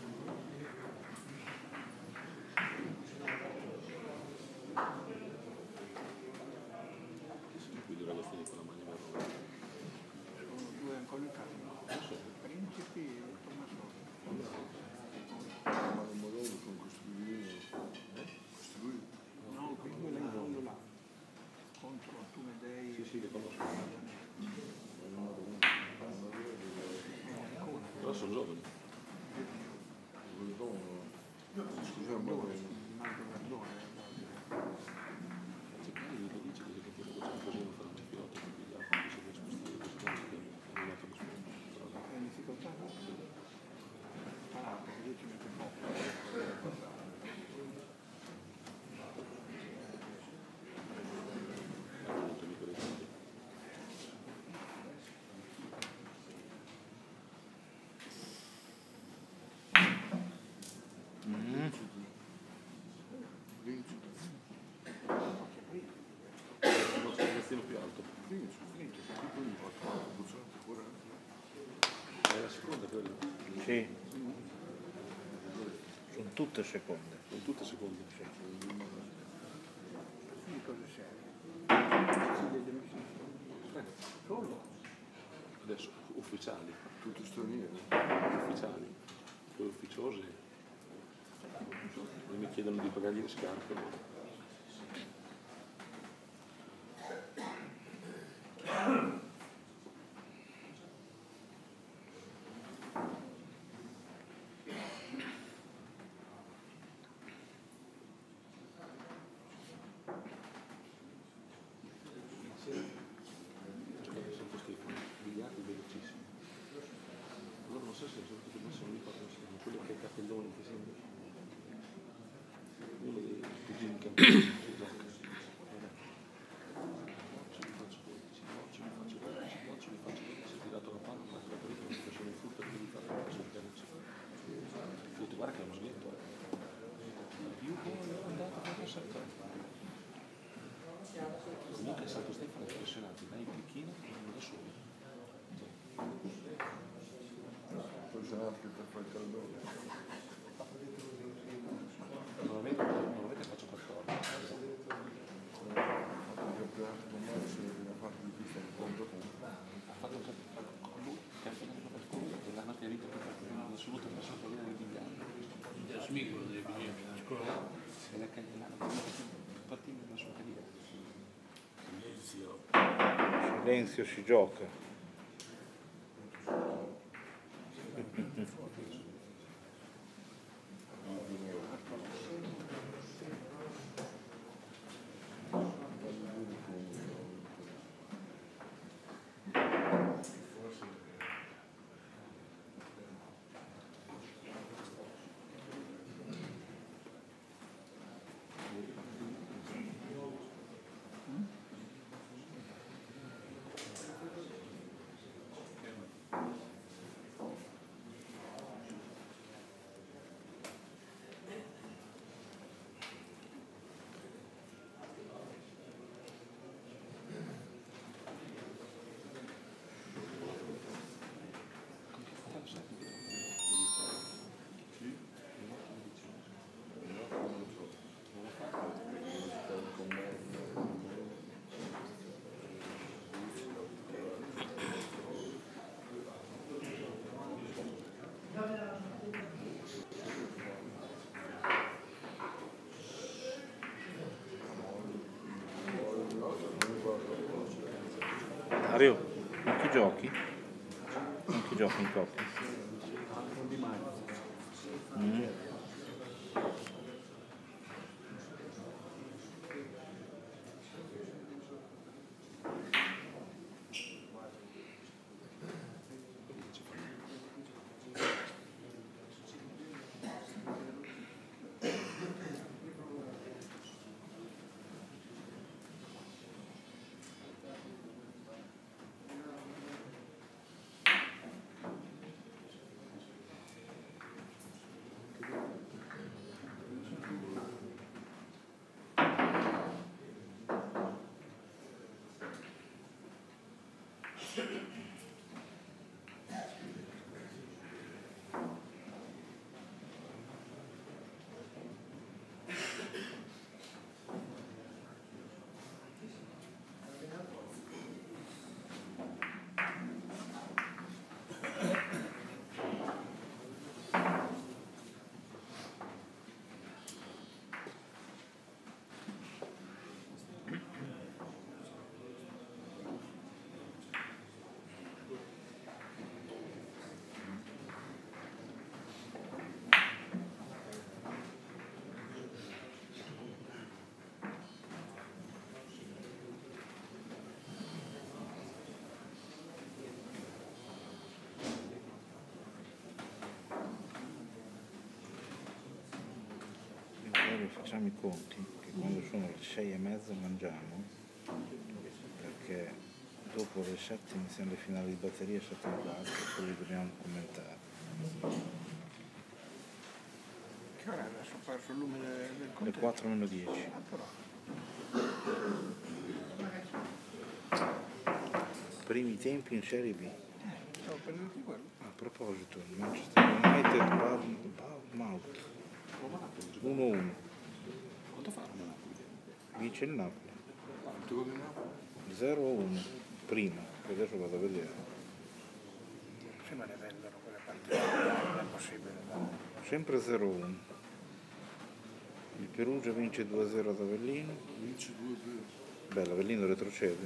Quindi ragazzini con la maglia marrone. Sono due ancora in casa. Principi e Tommasoni. Ma il modello sono costruiti, eh? Costruiti. No, quello là in fondo là. Contro Tune Dei. Sì, sì, li conosco. Però sono giovani. Scusiamo, ma Marco Verdone. Anzi, quelli lo dice che se quello che c'è così non farà un pilota, quindi gli altri si deve spostare così che non è andato nessuno. È in difficoltà? Ah, perché lì ci mette poco. Non c'è un ragazzino più alto. È la seconda quella. Sì, sono tutte seconde. Sono tutte seconde. Quindi cose serie. Figlie dello stesso. Solo. Adesso ufficiali. Tutti stranieri. Ufficiali. Poi ufficiosi. E mi chiedono di pagargli le scarpe. Giocate sempre schifo. Biliardi velocissimi. Allora non so se sono tutti messi, non mi ricordo se sono quello che è Cappelloni che sembra. Uno dei cugini che gioca. Oggi mi faccio quindici, oggi mi faccio quindici, oggi mi faccio quindici, si è tirato la palla, ma la partita non faccio il frutto che devi fare la prossima giocare. Ho detto guarda che è uno sghetto. Io poi ero andato a fare il salto. Comunque Santo Stefano è impressionante, dai il picchino e non da solo. Poi c'è anche per fare il caldone. Normalmente, normalmente faccio quattordici. Il campionato con Max ha fatto di pista di conto con Ha fatto un campionato con lui, che ha fatto il con lui, e l'anno che ha vinto l'assoluto persona che viene di Vigliano. Se l'è cagliato, partire nella sua carriera. Silenzio si gioca. Mario, con chi giochi? Con chi giochi in coppia? Mm. Facciamo i conti che quando sono le sei e mezza mangiamo, perché dopo le sette iniziano le finali di batteria, sette e un quarto, poi dobbiamo commentare. Che ora adesso ho perso il lume del, del Le conteggio? quattro meno dieci. Ah, però. Primi tempi in Serie B. Eh, stavo per dirti quello. A proposito, il Manchester United Bournemouth uno a uno. Quanto fa Roma Napoli? Vince il Napoli Quanto gol di Napoli? zero a uno prima, che adesso vado a vedere. Sì, ma ne vendono quelle partite, non è possibile. Dai. Sempre zero a uno. Il Perugia vince due a zero ad Avellino. Vince due a zero. Beh, l'Avellino retrocede.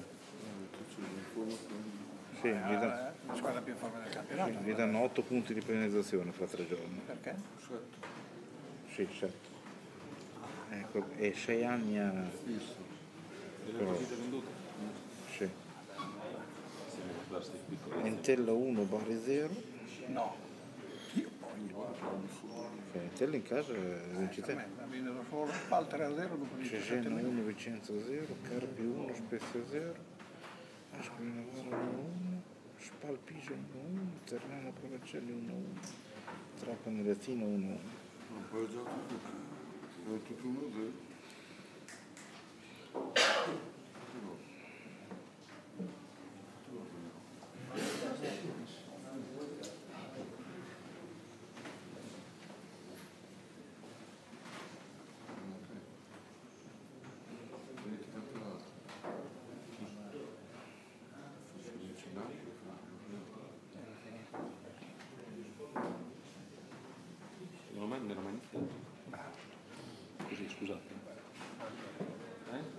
Sì, gli, da- Eh, la squadra più in forma del campionato. sì, gli danno otto punti di penalizzazione fra tre giorni. Perché? Sì, sette. Ecco, e sei anni a... Visto. Però, sì. Entella uno, Bari zero. No. Io poi. Ok, Entella in casa vinci te. Ha vinto solo Spalter a zero dopo diciassette Cesena minuti. uno, Vicenza zero, Carpi uno, Spezia zero, Ascoli Novara uno a uno, Spal Pisa uno a uno, Ternana Provercelli uno a uno, Trapani Latina uno a uno. Non puoi già tutto. È tutto uno a zero. Secondo me nella manita. Così, scusate. Eh?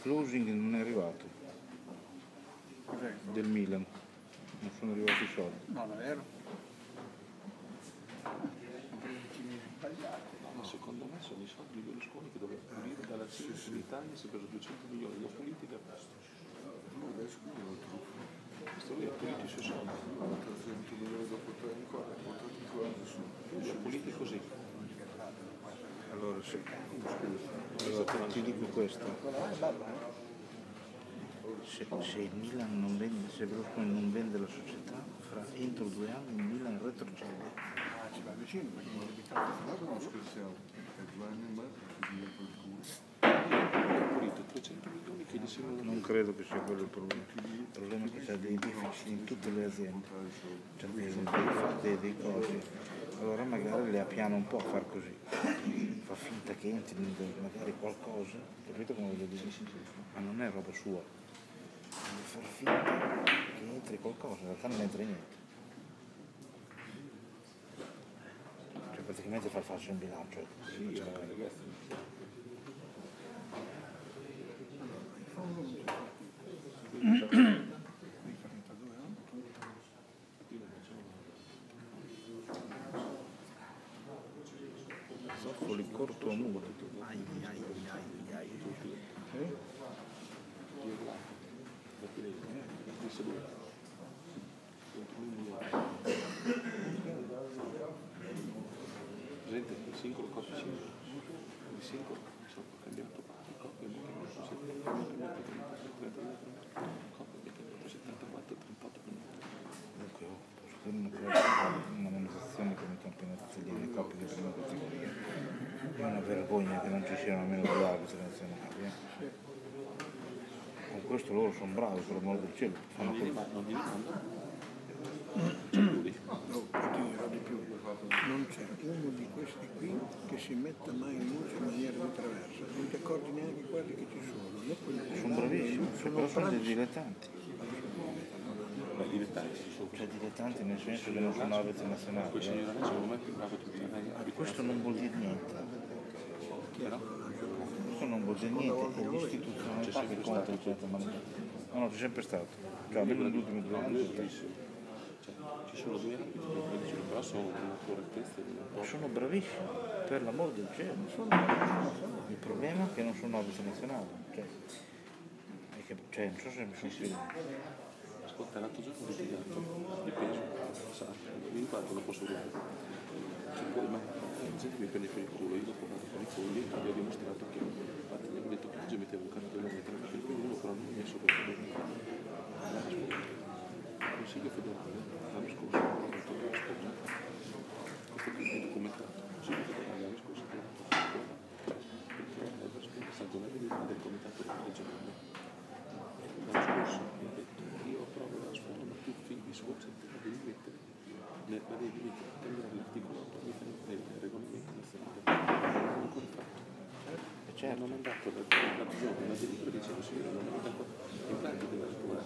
closing non è arrivato, Cos'è? del Milan, non sono arrivati i soldi. No, non è vero. Ho preso i cinesi sbagliati. Ma secondo me sono i soldi di Berlusconi che doveva pulire dalla Cina sull'Italia, si è preso duecento milioni, li ha puliti da questo. No, adesso non lo trovo. Questo lì ha pulito i suoi soldi, trecento milioni dopo tre ancora, portati quanti sono? li ha puliti così. Allora, se, allora ti dico questo, se, se il Milan non vende, se Berlusconi non vende la società, fra entro due anni il Milan retrocede. Ah, ci va vicino perché non abitava. Guarda, non scherziamo, è due anni e mezzo che viene per il culo. Ha pulito trecento milioni che gli servono. Non credo che sia quello il problema. Il problema è che c'è dei deficit in tutte le aziende, c'è dei, dei, dei cosi. Allora magari le appiana un po' a far così, fa finta che entri magari qualcosa, capito come voglio dire? Ma non è roba sua, deve far finta che entri qualcosa, in realtà non entra niente. Cioè praticamente fa il falso in bilancio. Sì, eh, Zoccoli corto a muro. Ai ai ai ai. Presente il singolo coppia singolo. Il singolo sono cambiato coppia abbiamo cambiato coppia abbiamo settantaquattro trentotto minuti. Comunque oh, posso dire una cosa, una manifestazione come i campionati italiani e coppie di prima categoria. È una vergogna che non ci siano almeno due arbitri nazionali. Eh. Con questo loro sono bravi, per l'amor del cielo. Fanno Non gli quello. non gli rimandano. C'è più lì. No, ti dirò di più. Non c'è uno di questi qui che si metta mai in luce in maniera di traversa. Non ti accorgi neanche quelli che ci sono. Né quelli che Sono bravissimi, però sono dei dilettanti. Ma i dilettanti sono Cioè dilettanti nel senso che non sono arbitri nazionali. quel Eh. signor secondo me è più bravo di tutti. Questo non vuol dire niente. Però Questo non vuol dire niente, è l'istituzionalità che conta in certa maniera. No, no, c'è sempre stato. Cioè almeno negli ultimi due anni. c'è stato. cioè, ci sono due arbitri che dicono, però sono una correttezza di un po'. Sono bravissimi, per l'amor del cielo. Il problema è che non sono arbitri nazionali. Cioè, è che, cioè, non so se mi sono spiegato. Ascolta, l'altro giorno ho litigato di peso, sa, mi ricordo non posso vedere. Cioè, poi, ma la gente mi prende per il culo, io dopo vado con i fogli e vi ho dimostrato che infatti mi hanno detto che oggi mettevo un cartello a mettere per il culo, però non ho messo perché il Consiglio federale l'anno scorso ha detto che la sposa, questo qui è documentato, il Consiglio federale l'anno scorso ha detto perché è la spesa stagionale del comitato regionale. L'anno scorso mi ha detto io approvo la scuola ma tu figli su oggetto la devi mettere nel, la devi mettere a cambiare l'articolo otto nel regolamento nazionale. Non ho ancora fatto. E cioè non è andato l'altro giorno una delibera dicendo sì, non è andato in pratica della scuola.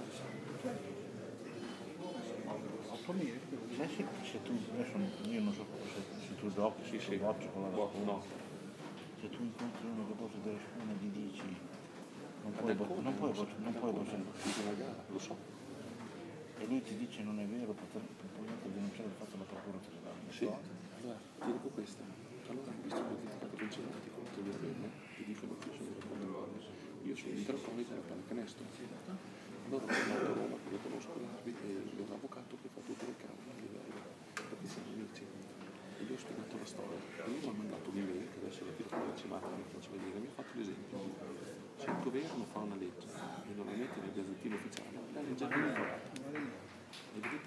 Sai se, se tu, adesso io non so se, se tu giochi, se tu bocci con la Buono, no. se tu incontri uno che posa delle scuole e gli dici non puoi, bo- non puoi, bo- non puoi bossare, una gara, lo so. e lui ti dice non è vero, potrebbe anche denunciare il fatto della procura federale. Sì, allora ti dico questa. Allora, visto che ho criticato che c'è un articolo che io bene, ti dicono che io sono un po' io sono intero comico nel pallacanestro. Allora ho andato a Roma, che lo conosco l'arbitro e un avvocato che fa tutto il campo a livello, perché siamo amici. E gli ho spiegato la storia. E lui mi ha mandato un'email, che adesso la tiro fuori, ci manda, mi faccio vedere, mi ha fatto l'esempio. Se il governo fa una legge e non la mette nel gazzettino ufficiale, la legge non è approvata. Hai capito?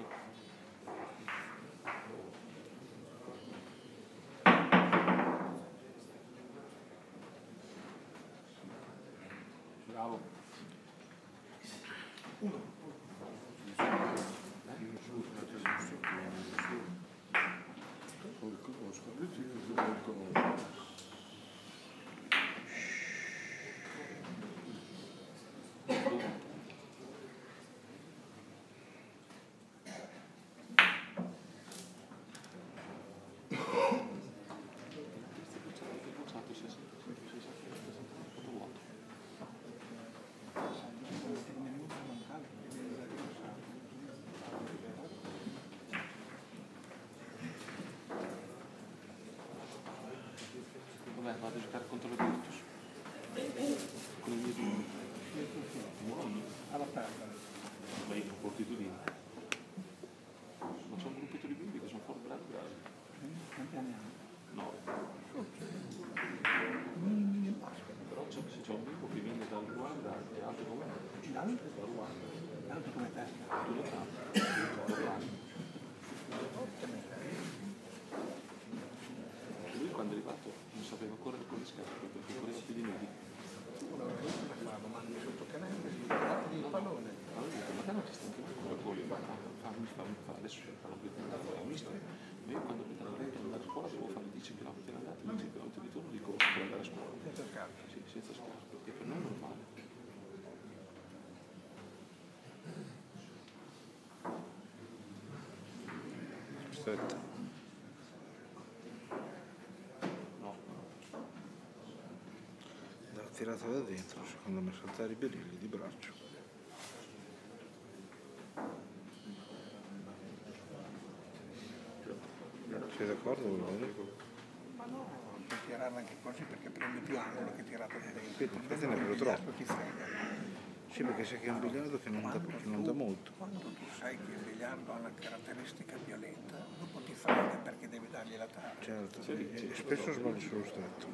Bravo. Non conosco, dici che non conosco. Ruanda è alto come me. L'altro? Da Ruanda. L'altro come te? Tu lo sai. Lui quando è arrivato non sapeva correre con le scarpe perché correva più di noi. Allora, come fa? Lo mandi sotto canale, gli il pallone. Allora dico, ma te non ti stanchi mai con la gol? Fa, fa, fa, fa, adesso fa l'obiettivo, è misto. Ma io quando mi danno per andare a scuola devo fare dieci chilometri all'andata, dieci chilometri di ritorno, dico per andare a scuola. Senza scarpe. Sì, senza scarpe, e per noi è normale. Aspetta. No. L'ha tirato da dentro, secondo me saltare i birilli di braccio. Sei d'accordo? Ma no, puoi tirarla anche così perché prende più angolo che tirato da dentro. Aspetta, aspetta, ne vedo troppo. Ti frega. Sì, perché sai che è un biliardo che non dà, Quando che non tu- dà molto. Quando tu sai che il biliardo ha una caratteristica violenta, dopo ti frega perché devi dargli la tara. Certo, e spesso sbagli sullo stretto.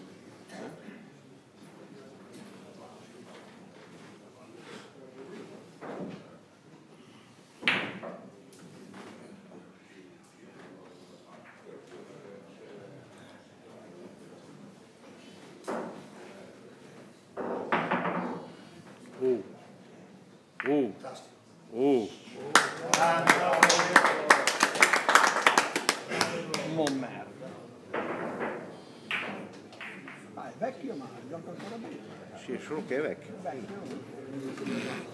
Oh, oh, oh. Mo merda. Ah, è vecchio ma gioca ancora bene. Sì, solo che è vecchio. Vecchio.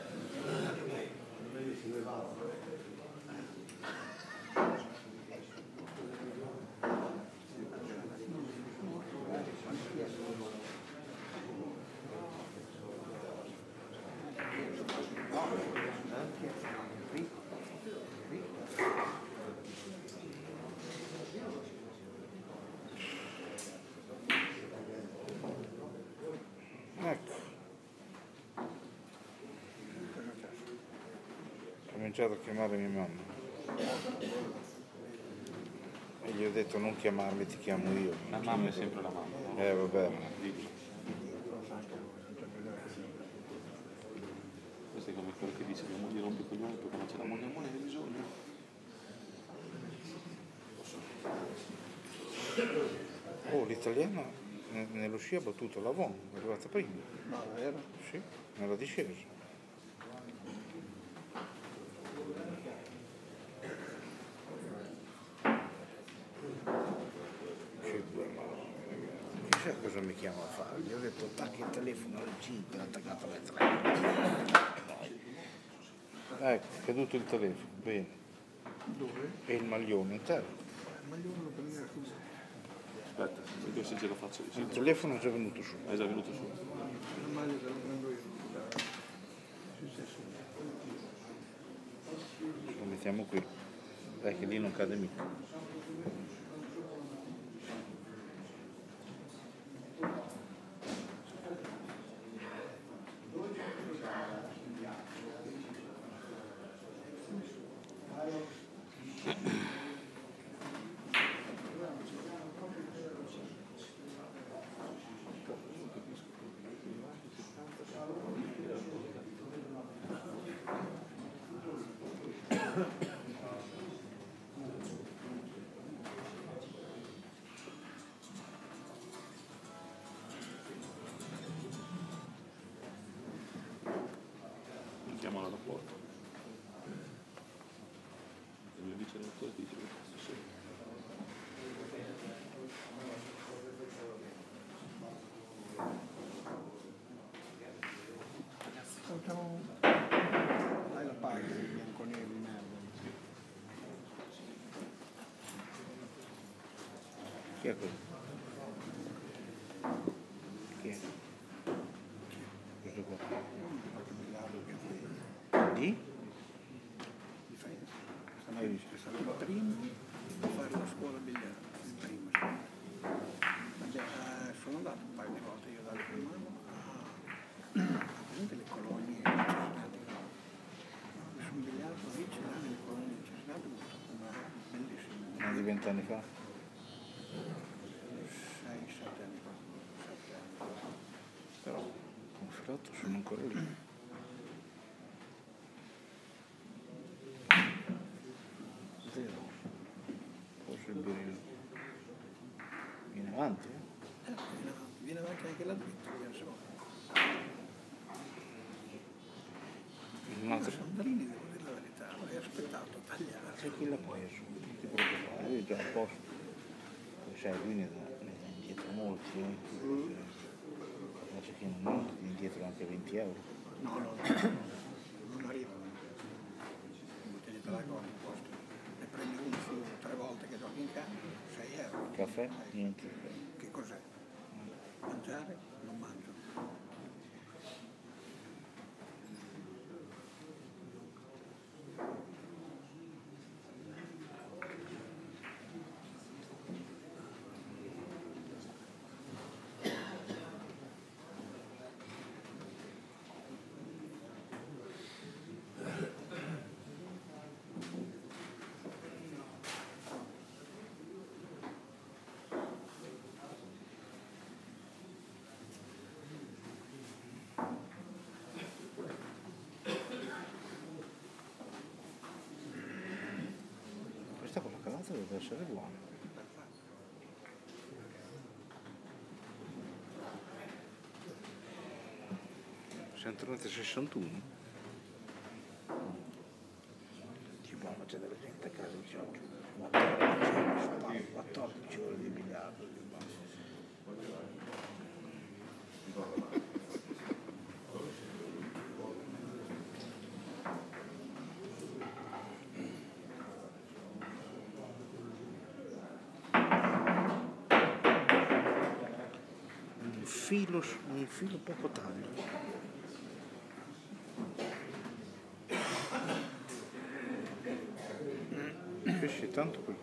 Ecco. Ho cominciato a chiamare mia mamma. E gli ho detto non chiamarmi, ti chiamo io. La mamma è sempre la mamma. No? Eh vabbè. Dico. Questo è come quello che dice mia moglie rompe i coglioni perché non c'è la moglie, la moglie ha bisogno. Oh, l'italiana ne- nello sci ha battuto la Von, è arrivata prima. No, è vero? Sì, nella discesa. Che due mani, ragazzi. Chissà cosa mi chiama a fare. Gli ho detto attacchi il telefono alle cinque, l'ha attaccato alle tre. Ecco, è caduto il telefono, bene. Dove? E il maglione intero. Il maglione lo prendere qui. Aspetta, vediamo se ce la faccio. Sì, Il telefono è già venuto su. è già venuto su. La maglia te la prendo io. Sì, sì, sì. Lo mettiamo qui. Dai che lì non cade mica. Mi chiamo all'aeroporto. Il mio vice direttore dice che cazzo sei. Facciamo... Dai la paga, bianconeri, merda. Chi è quello? Chi è? Questo qua. Qualche miliardo che fai. Di? Di fai. Stamattina è stato il primo a fare la scuola biliardo. Il primo. Vabbè, eh, sono andato un paio di volte io dal primo anno a praticamente le colonie Cesenati. Mi sono biliardo lì, c'era nelle colonie Cesenati, ho fatto una roba bellissima. Ma di vent'anni fa? sei sette anni fa. sette anni fa. Però, con Esatto, sono ancora lì. Zero. Forse il birillo. Viene avanti, eh? Eh, viene avanti, viene avanti anche la dritta, penso. Un Ma altro. Sandrini, devo dire la verità, avrei aspettato a tagliare. Sai chi l'ha preso? Non ti preoccupare, io già a posto. Poi sai, lui ne dà, ne dà indietro molti, eh. Invece che non ti indietro anche venti euro. No, no, no, non arriva. Bottiglia te la gonna in posto. Ne prendi uno su tre volte che giochi in campo, sei euro. Caffè? Niente. Che cos'è? Mangiare? Non mangio. Questa con la calata deve essere buona. siamo tornati a sessantuno. Dio, ma c'è della gente a casa che gioca quattordici ore di biliardo. Un filo, un filo poco taglio. Pesce tanto qui.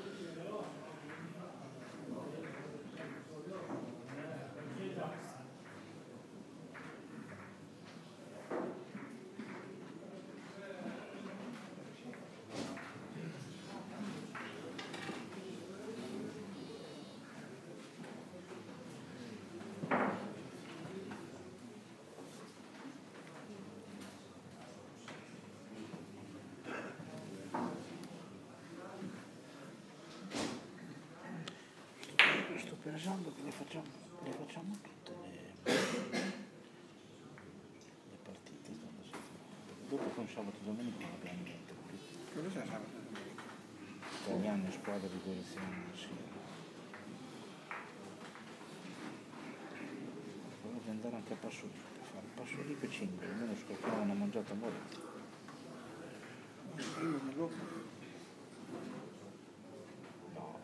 Sto pensando che le facciamo, le facciamo tutte le, le partite stasera. Dopo con sabato e domenica non abbiamo niente. Cosa c'è sabato e domenica? Italiani, squadra di Gorizia, sì. Volevo andare anche a Passo Lippe, per fare Passo Lippe cinque, almeno scoppiamo una mangiata morta. Prima ma dopo? No.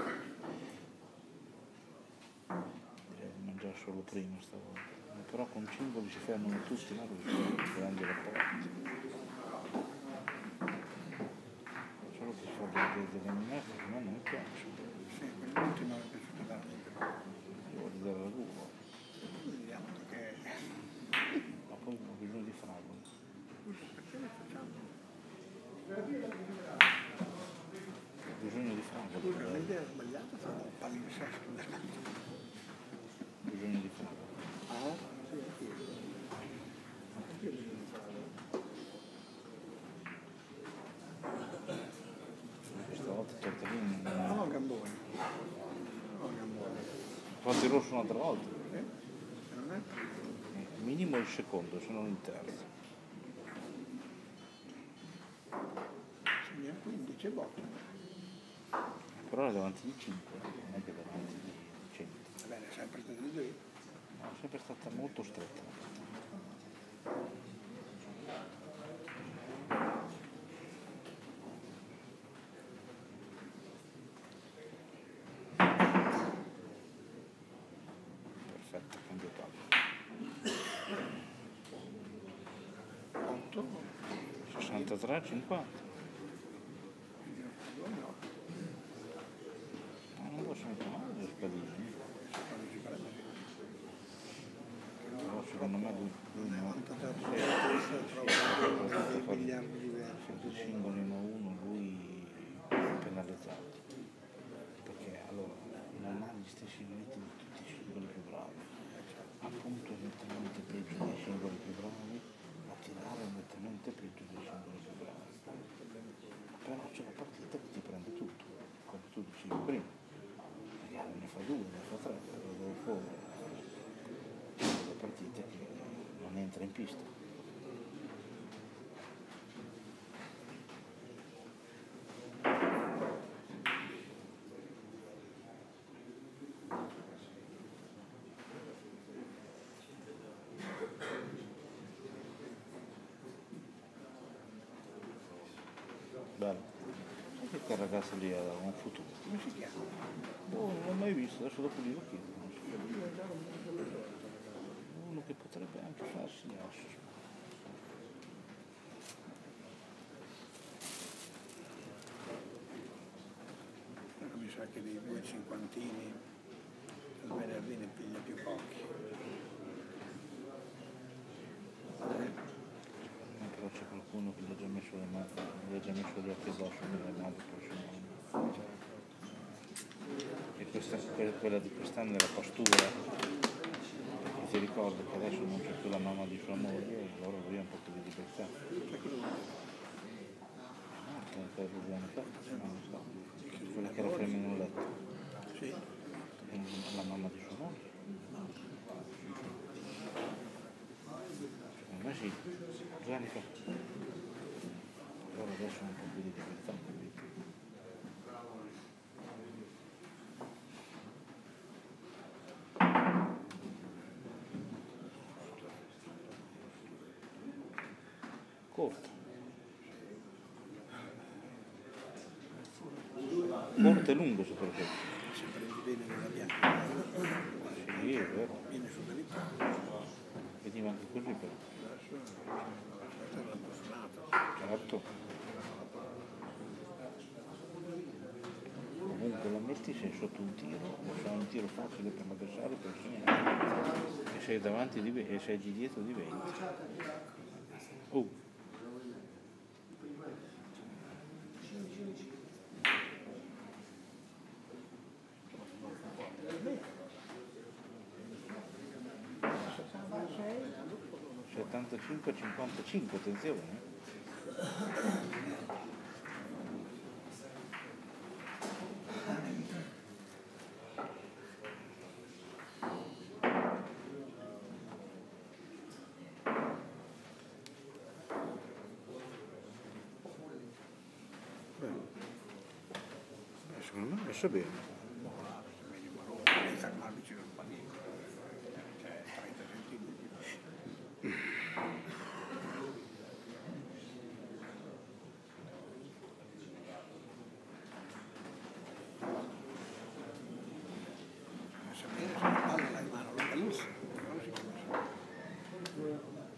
Direi di mangiare solo prima stavolta. Però con Cimboli si fermano tutti, ma così grandi rapporti. Solo che fa delle, delle minette che a me non piacciono. Sì, quell'ultima mi è piaciuta tanto. Io voglio dare la ruba, Vediamo perché... ma poi ho bisogno di fragole. Perché le facciamo? Ho bisogno di fragole. Scusa, per- l'idea è sbagliata, fanno un palinsesto. Ho bisogno di fragole. Ah, sì, anch'io. Anch'io bisogna fare. Questa volta tortellini non Non ho ho gamboni. Non ho gamboni. fatto il rosso un'altra volta. Eh? Non è? Eh, Minimo il secondo, se non il terzo. Segna quindici botte. Però è davanti di cinque, non è che davanti di cento. Va bene, sempre stato lì. No, è sempre stata molto stretta. Perfetto, cambio palla. otto. sessantatré cinquanta. No. Ma non possono chiamare le spadine. Però secondo me lui, lui no. Dei miliardi diversi. Se due singoli uno a uno lui è penalizzato. Perché allora non ha gli stessi meriti di tutti i singoli più bravi. Appunto esattamente peggio partite che non entra in pista. Bello. Sai che quel ragazzo lì ha un futuro? Come si chiama? Oh, non l'ho mai visto, adesso dopo gli lo chiedo. Uno che potrebbe anche farsi osso. Mi sa che dei due cinquantini il venerdì ne piglia più pochi. Però c'è qualcuno che gli ha già messo le mani, gli ha già messo gli occhi addosso nelle mani il prossimo anno. E questa, quella di quest'anno era Pastura, e ti ricordo che adesso non c'è più la mamma di sua moglie e loro lui ha un po' più di libertà. Sai cosa vuol dire? È morta un paio di anni fa, no, non so. Quella che era ferma in un letto, Sì. e la mamma di sua moglie. Secondo me sì, due anni fa. Però adesso ha un po' più di libertà, capito? Corta. Corto e lungo soprattutto. Se prendi bene nella bianca, Sì, è vero. viene su dell'Italia. Veniva anche così però. Adesso è l'hanno suonato. Certo. Comunque la metti sei sotto un tiro, o fai un tiro facile per l'avversario per segnare. E sei davanti di ve- e sei di dietro di venti. Uh. settantacinque cinquantacinque, attenzione. Beh, secondo me è messo bene. Devi fermare vicino al panino. Cioè, trenta centimetri. Ma sapere se la palla l'hai in mano, lo calluccia. Non si capisce.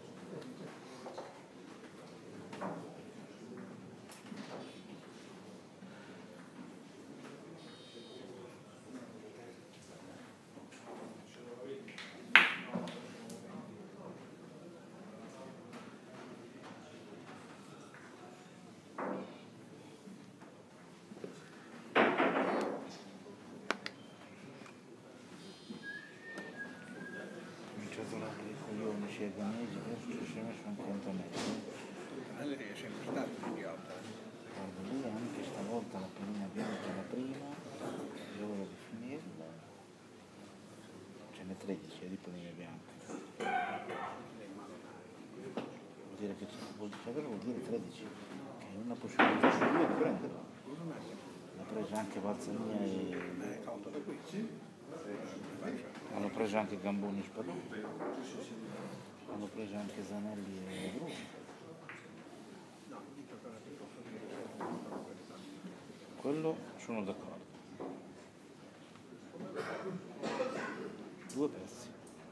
Cominciato a dei coglioni sia Ganesi, adesso ci si è messo anche Antonelli. Lei è sempre stato un idiota. Guarda, lui anche stavolta la pallina bianca la prima, è ora di finirla. Ce n'è tredici di palline bianche. Vuol dire che c'è, vuol, cioè, vuol dire tredici, che è una possibilità su due di prenderla. L'ha presa anche Balzania e... È tolto da qui. hanno preso anche Gamboni e Spadoni, hanno preso anche Zanelli e Bruno. Quello sono d'accordo. Due pezzi.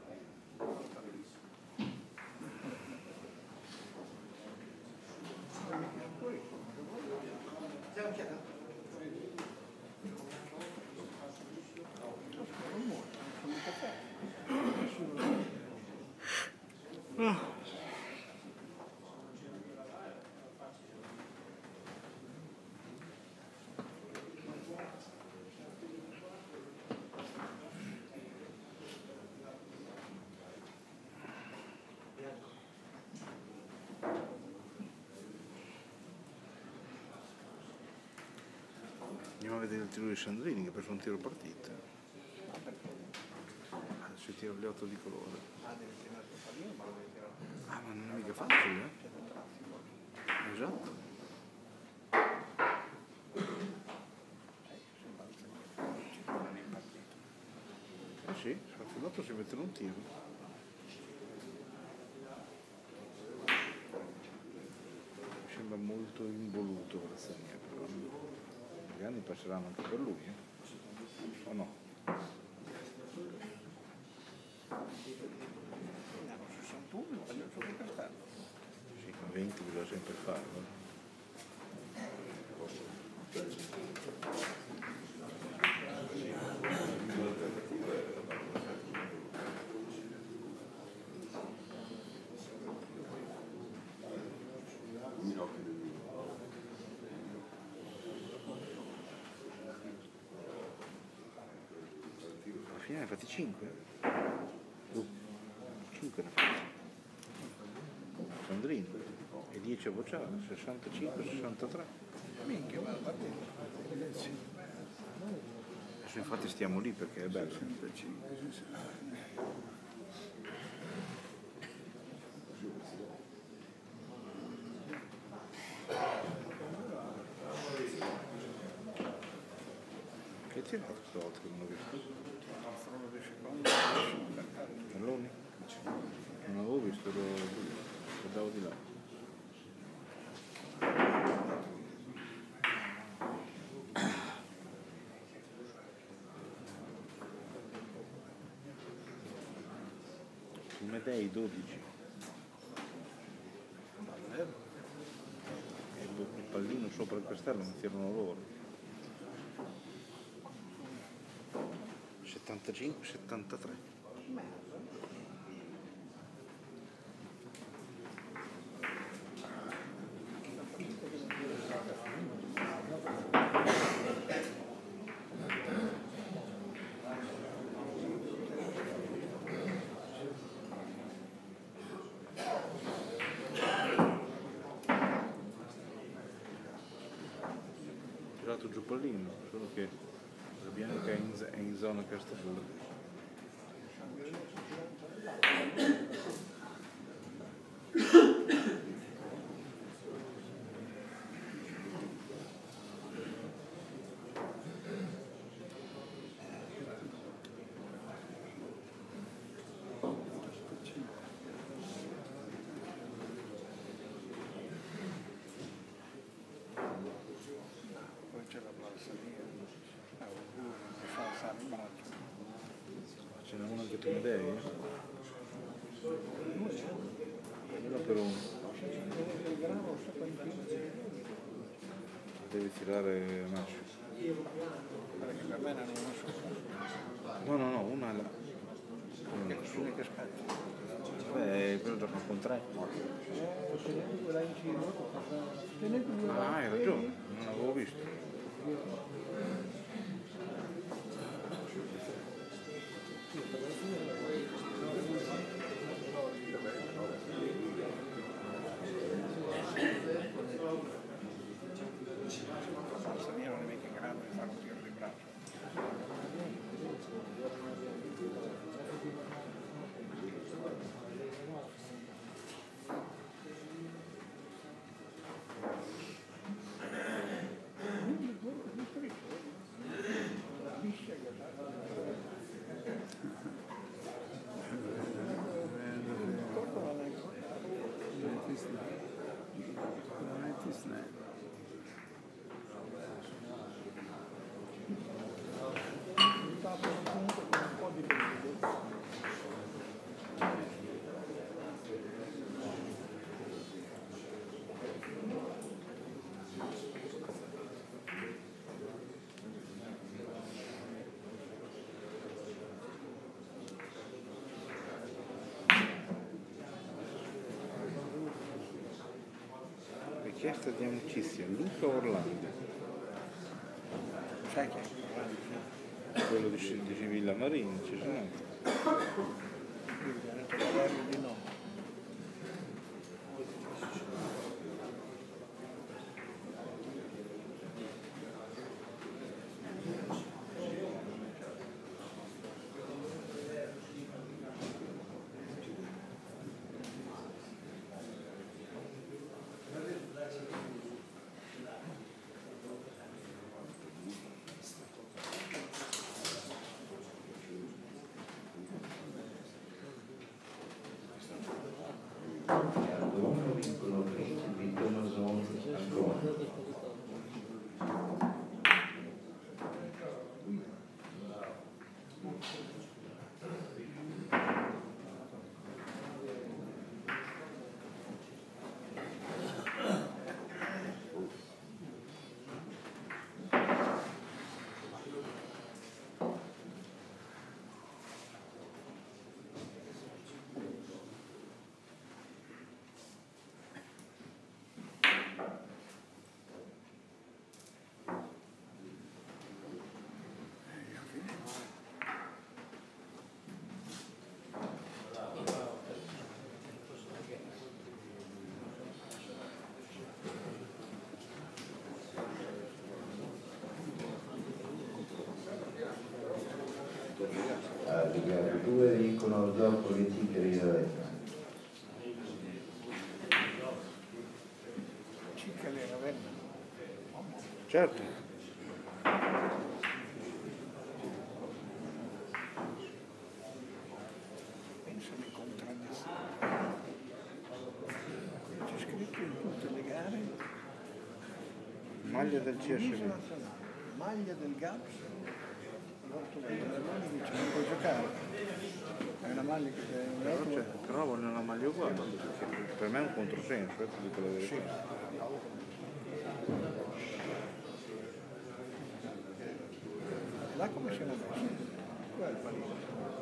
Andiamo a vedere il tiro di Sandrini che ha preso un tiro partita. Se tiro gli otto di colore. facile, eh? Esatto. Eh sì, dopo si mettono un tiro. Mi sembra molto involuto Grazzania, però gli anni passeranno anche per lui, eh? O no? Andiamo sessantuno, voglio solo Castello. Sì, ma venti bisogna sempre farlo. Alla fine ne ha fatti cinque? Uh, cinque ne ha fatti. Sandrino. E dieci a Bocciara, sessantacinque sessantatré. Minchia, ma la partita. Adesso infatti stiamo lì perché è bello. Che hai tirato stavolta che non ho visto? Solo due secondi. Palloni? Non avevo visto, lo guardavo di là. Medei dodici. E il pallino sopra il castello mi tirano loro. settantacinque settantatré. Tirato giù pallino, solo che la bianca è in, è in zona castello. Ce n'è uno anche tu Medei? Eh? Uno per uno. Devi tirare Mascio. Per me non è una sola. No, no, no, una è là. Una è Nessuno che aspetta. Beh, quello gioca con tre. Ah, hai ragione, non l'avevo visto. Io non è mica in grado di fare un tiro di braccio. Richiesta di amicizia, Luca Orlando. Sai che è? Quello di, di Villa Marina, ci sono anche. Ha detto Valerio di no. e al dono vincono principi Tommaso Ancona. Alle gare due vincono dopo le Tigri di Ravenna. Cicca le Ravenna. Certo. Pensa alle contraddizioni. C'è scritto in tutte le gare Maglia del C S divisa B. nazionale, maglia del Gaps. Allora tu vedi una maglia che dice non puoi giocare. È una maglia che è un Però, altro. c'è- però vogliono una maglia uguale, perché per me è un controsenso, eh, ti dico la verità. Là come siamo messi? Qua è il palino.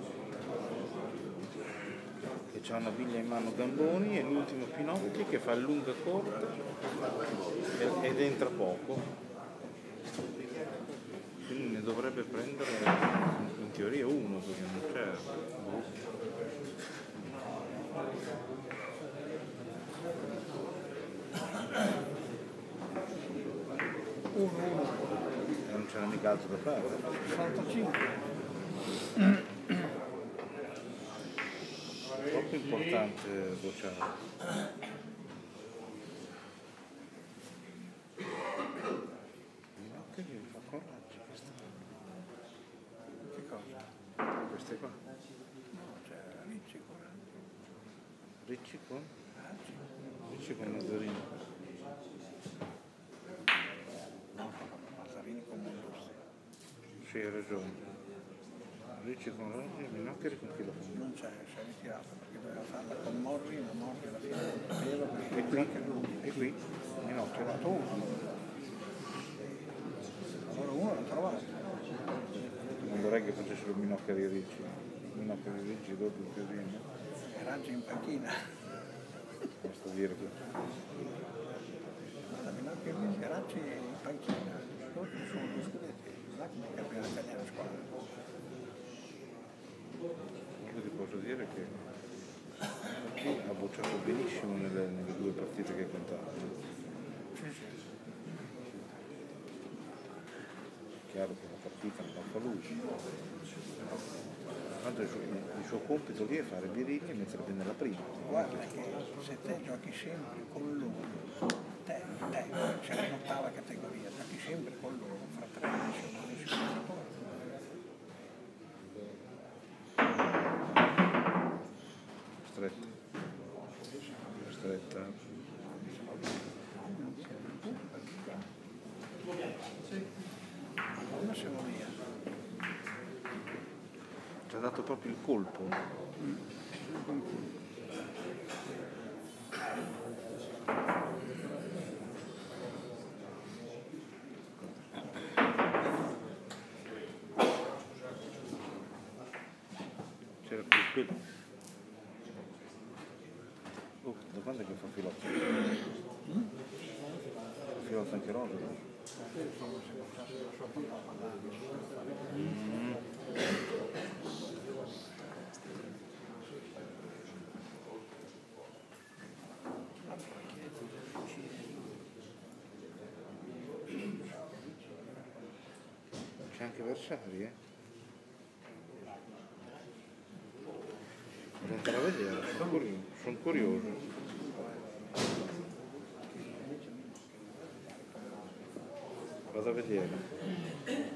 E c'ha una biglia in mano Gamboni e l'ultimo Pinocchi che fa lunga corta e- ed entra poco. Quindi ne dovrebbe prendere in teoria uno, perché non c'è. uno uno E non c'era mica altro da fare. sessantacinque. Troppo importante bocciare. Pinocchio che fa coraggio questa. Che cosa? Queste qua. No, c'è Ricci qua. Ricci con? Ah, sì. Ricci con Nazzarini. No, Mazzarini con Mondossi. Sì, hai ragione. Ricci con Rossi e Minoccheri con chi lo fa? Non c'è, si è ritirato perché doveva farla con Morri, ma Morri alla fine non poteva perché E qui? anche lui. E qui? Ha Minocchio. trovato uno. Allora uno l'ha trovato. Non vorrei che facessero Minoccheri e Ricci. Minoccheri e Ricci dopo il casino. E Raggi in panchina. Basta dire che. Guarda, Minocchio e Ricci, Raggi in panchina. Loro che sono due scudetti. Non è come il campionato italiano squadra. Quello ti posso dire che ha bocciato benissimo nelle, nelle due partite che contavano. Sì, sì. Chiaro che la partita non la fa lui. Tanto il suo, il suo compito lì è fare birilli e mettere bene la prima. Guarda che se te giochi sempre con loro, te, te, c'è l'ottava categoria, giochi sempre con loro, fra tre anni sono un giocatore. Stretta. Stretta. Allora siamo via. Ci ha dato proprio il colpo. C'era quel quello. Oh, da quando è che fa filotto? Fa filotto anche Rosa? Mm. C'è anche Versari, eh? Devo andare a vedere, sono curioso. Sono curioso. Vado a vedere.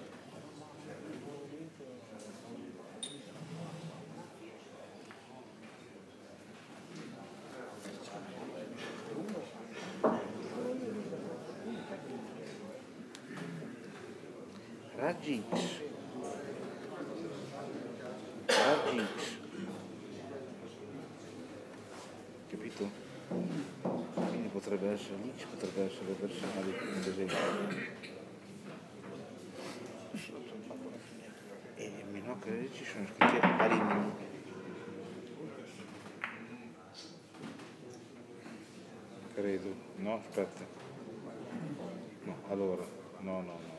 Raggi X. Raggi X. Capito? Quindi potrebbe essere l'X, potrebbe essere l'avversario, ad esempio. E meno che ci sono scritti Arini. Credo. No, aspetta. No, allora, no, no, no. no.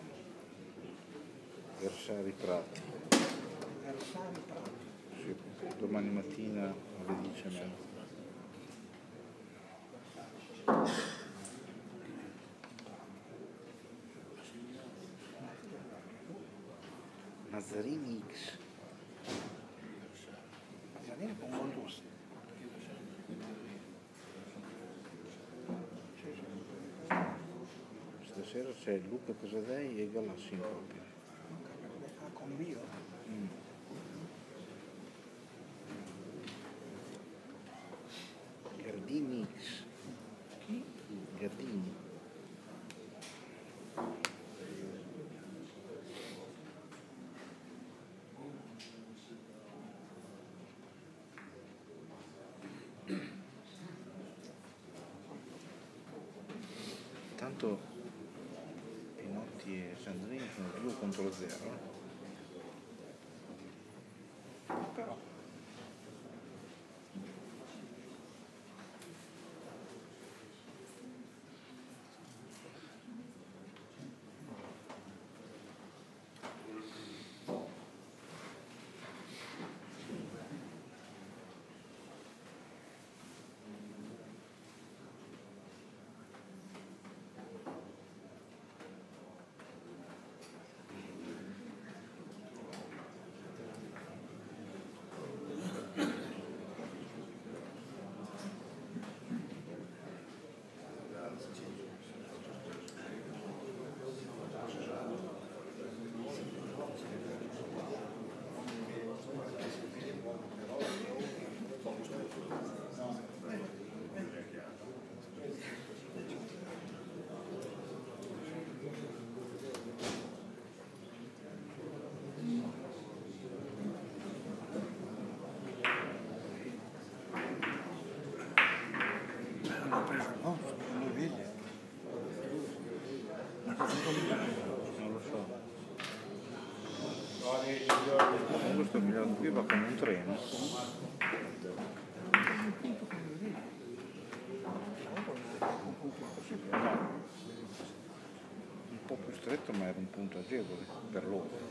Versari Prati. Versari Prati. Sì, domani mattina alle dieci e mezza. Mazzarini X. Mazzarini con Montusi. Stasera c'è Luca Casadei e Galassi in coppia. Ah, con Bio. Mm. Gardini X. Chi? Gardini. Tanto Pinotti e Sandrini sono due contro zero. Però hanno preso il nostro, non lo vedi? Ma cosa Non lo so. Questo miliardo qui va come un treno. No. Un po' più stretto ma era un punto agevole per loro.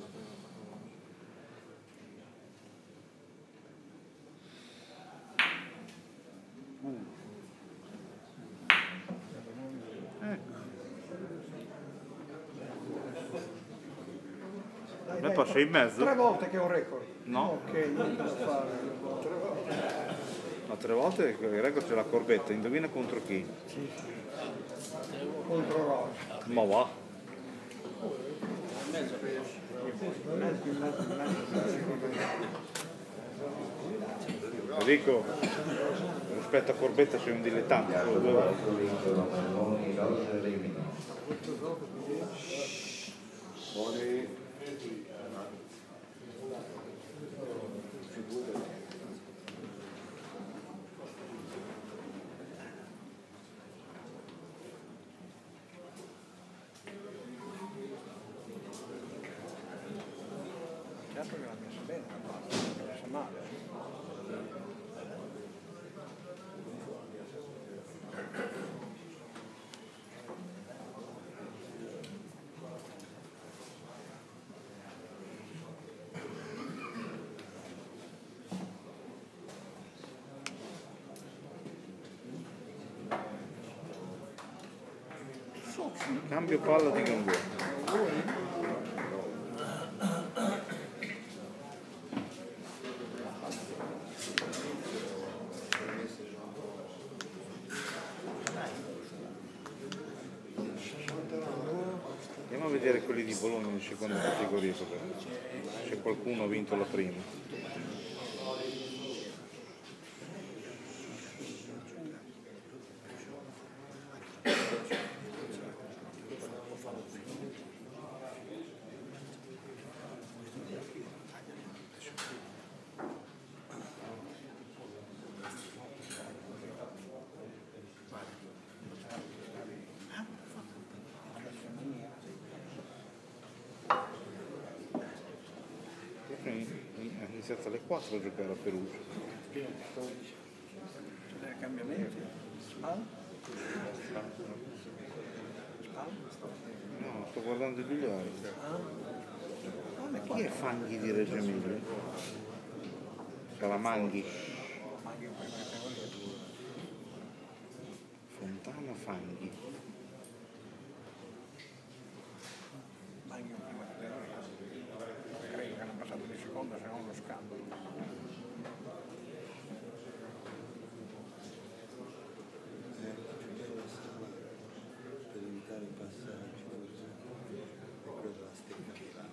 Dai, Me dai, passa in mezzo? Tre volte che è un record. No. Ok, niente da fare. Tre volte. Ma tre volte il record c'è la corbetta, indovina contro chi? Contro Rosa. Ma va. In mezzo, in mezzo, in mezzo. Enrico, rispetto a corbetta sei un dilettante, solo due volte. Vincono Meloni, Rosa e Rimini. Certo che l'ha messa bene, l'ha messa male. Cambio palla di Gambetta. Andiamo a vedere quelli di Bologna in seconda categoria, se qualcuno ha vinto la prima. iniziato alle quattro a giocare a Perugia. C'è dei cambiamenti? Spal? Spal? No, sto guardando i biliardi. Ah? Ah, ma Chi è Fanghi di Reggio Emilia? Calamanghi. Anche in prima categoria. Fontana Fanghi. Anche in prima categoria. Credo che hanno passato di seconda, se non lo scandalo. Per evitare i passaggi, forse, e quella la stecca che l'hanno.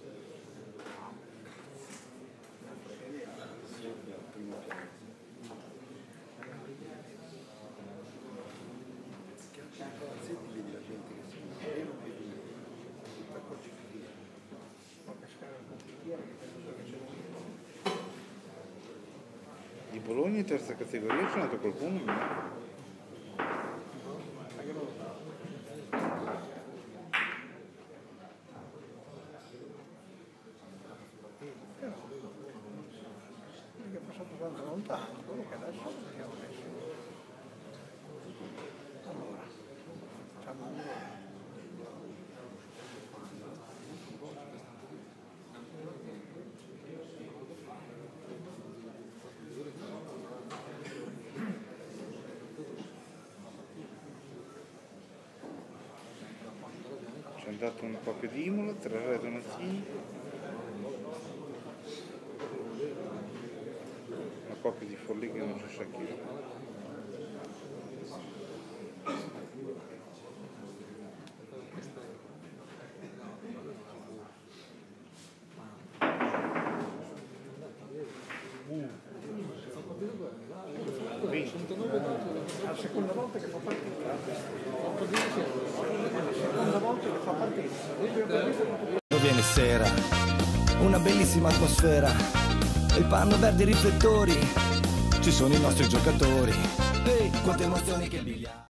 Sempre al primo piano. Se ti vedi la gente che si muove, non vedi tutta crocifissione. Di Bologna in terza categoria c'è nato qualcuno? No? Perché è passato tanto lontano, quello che adesso vediamo adesso. Allora, facciamo un gol. C'è andato una coppia di Imola, tre re Donazzini, una coppia di Forlì che non si sa chi è. La seconda volta che fa partita. La seconda volta che fa partita. Viene sera, una bellissima atmosfera, il panno verde i riflettori, ci sono i nostri giocatori, ehi, quante emozioni che biliardo.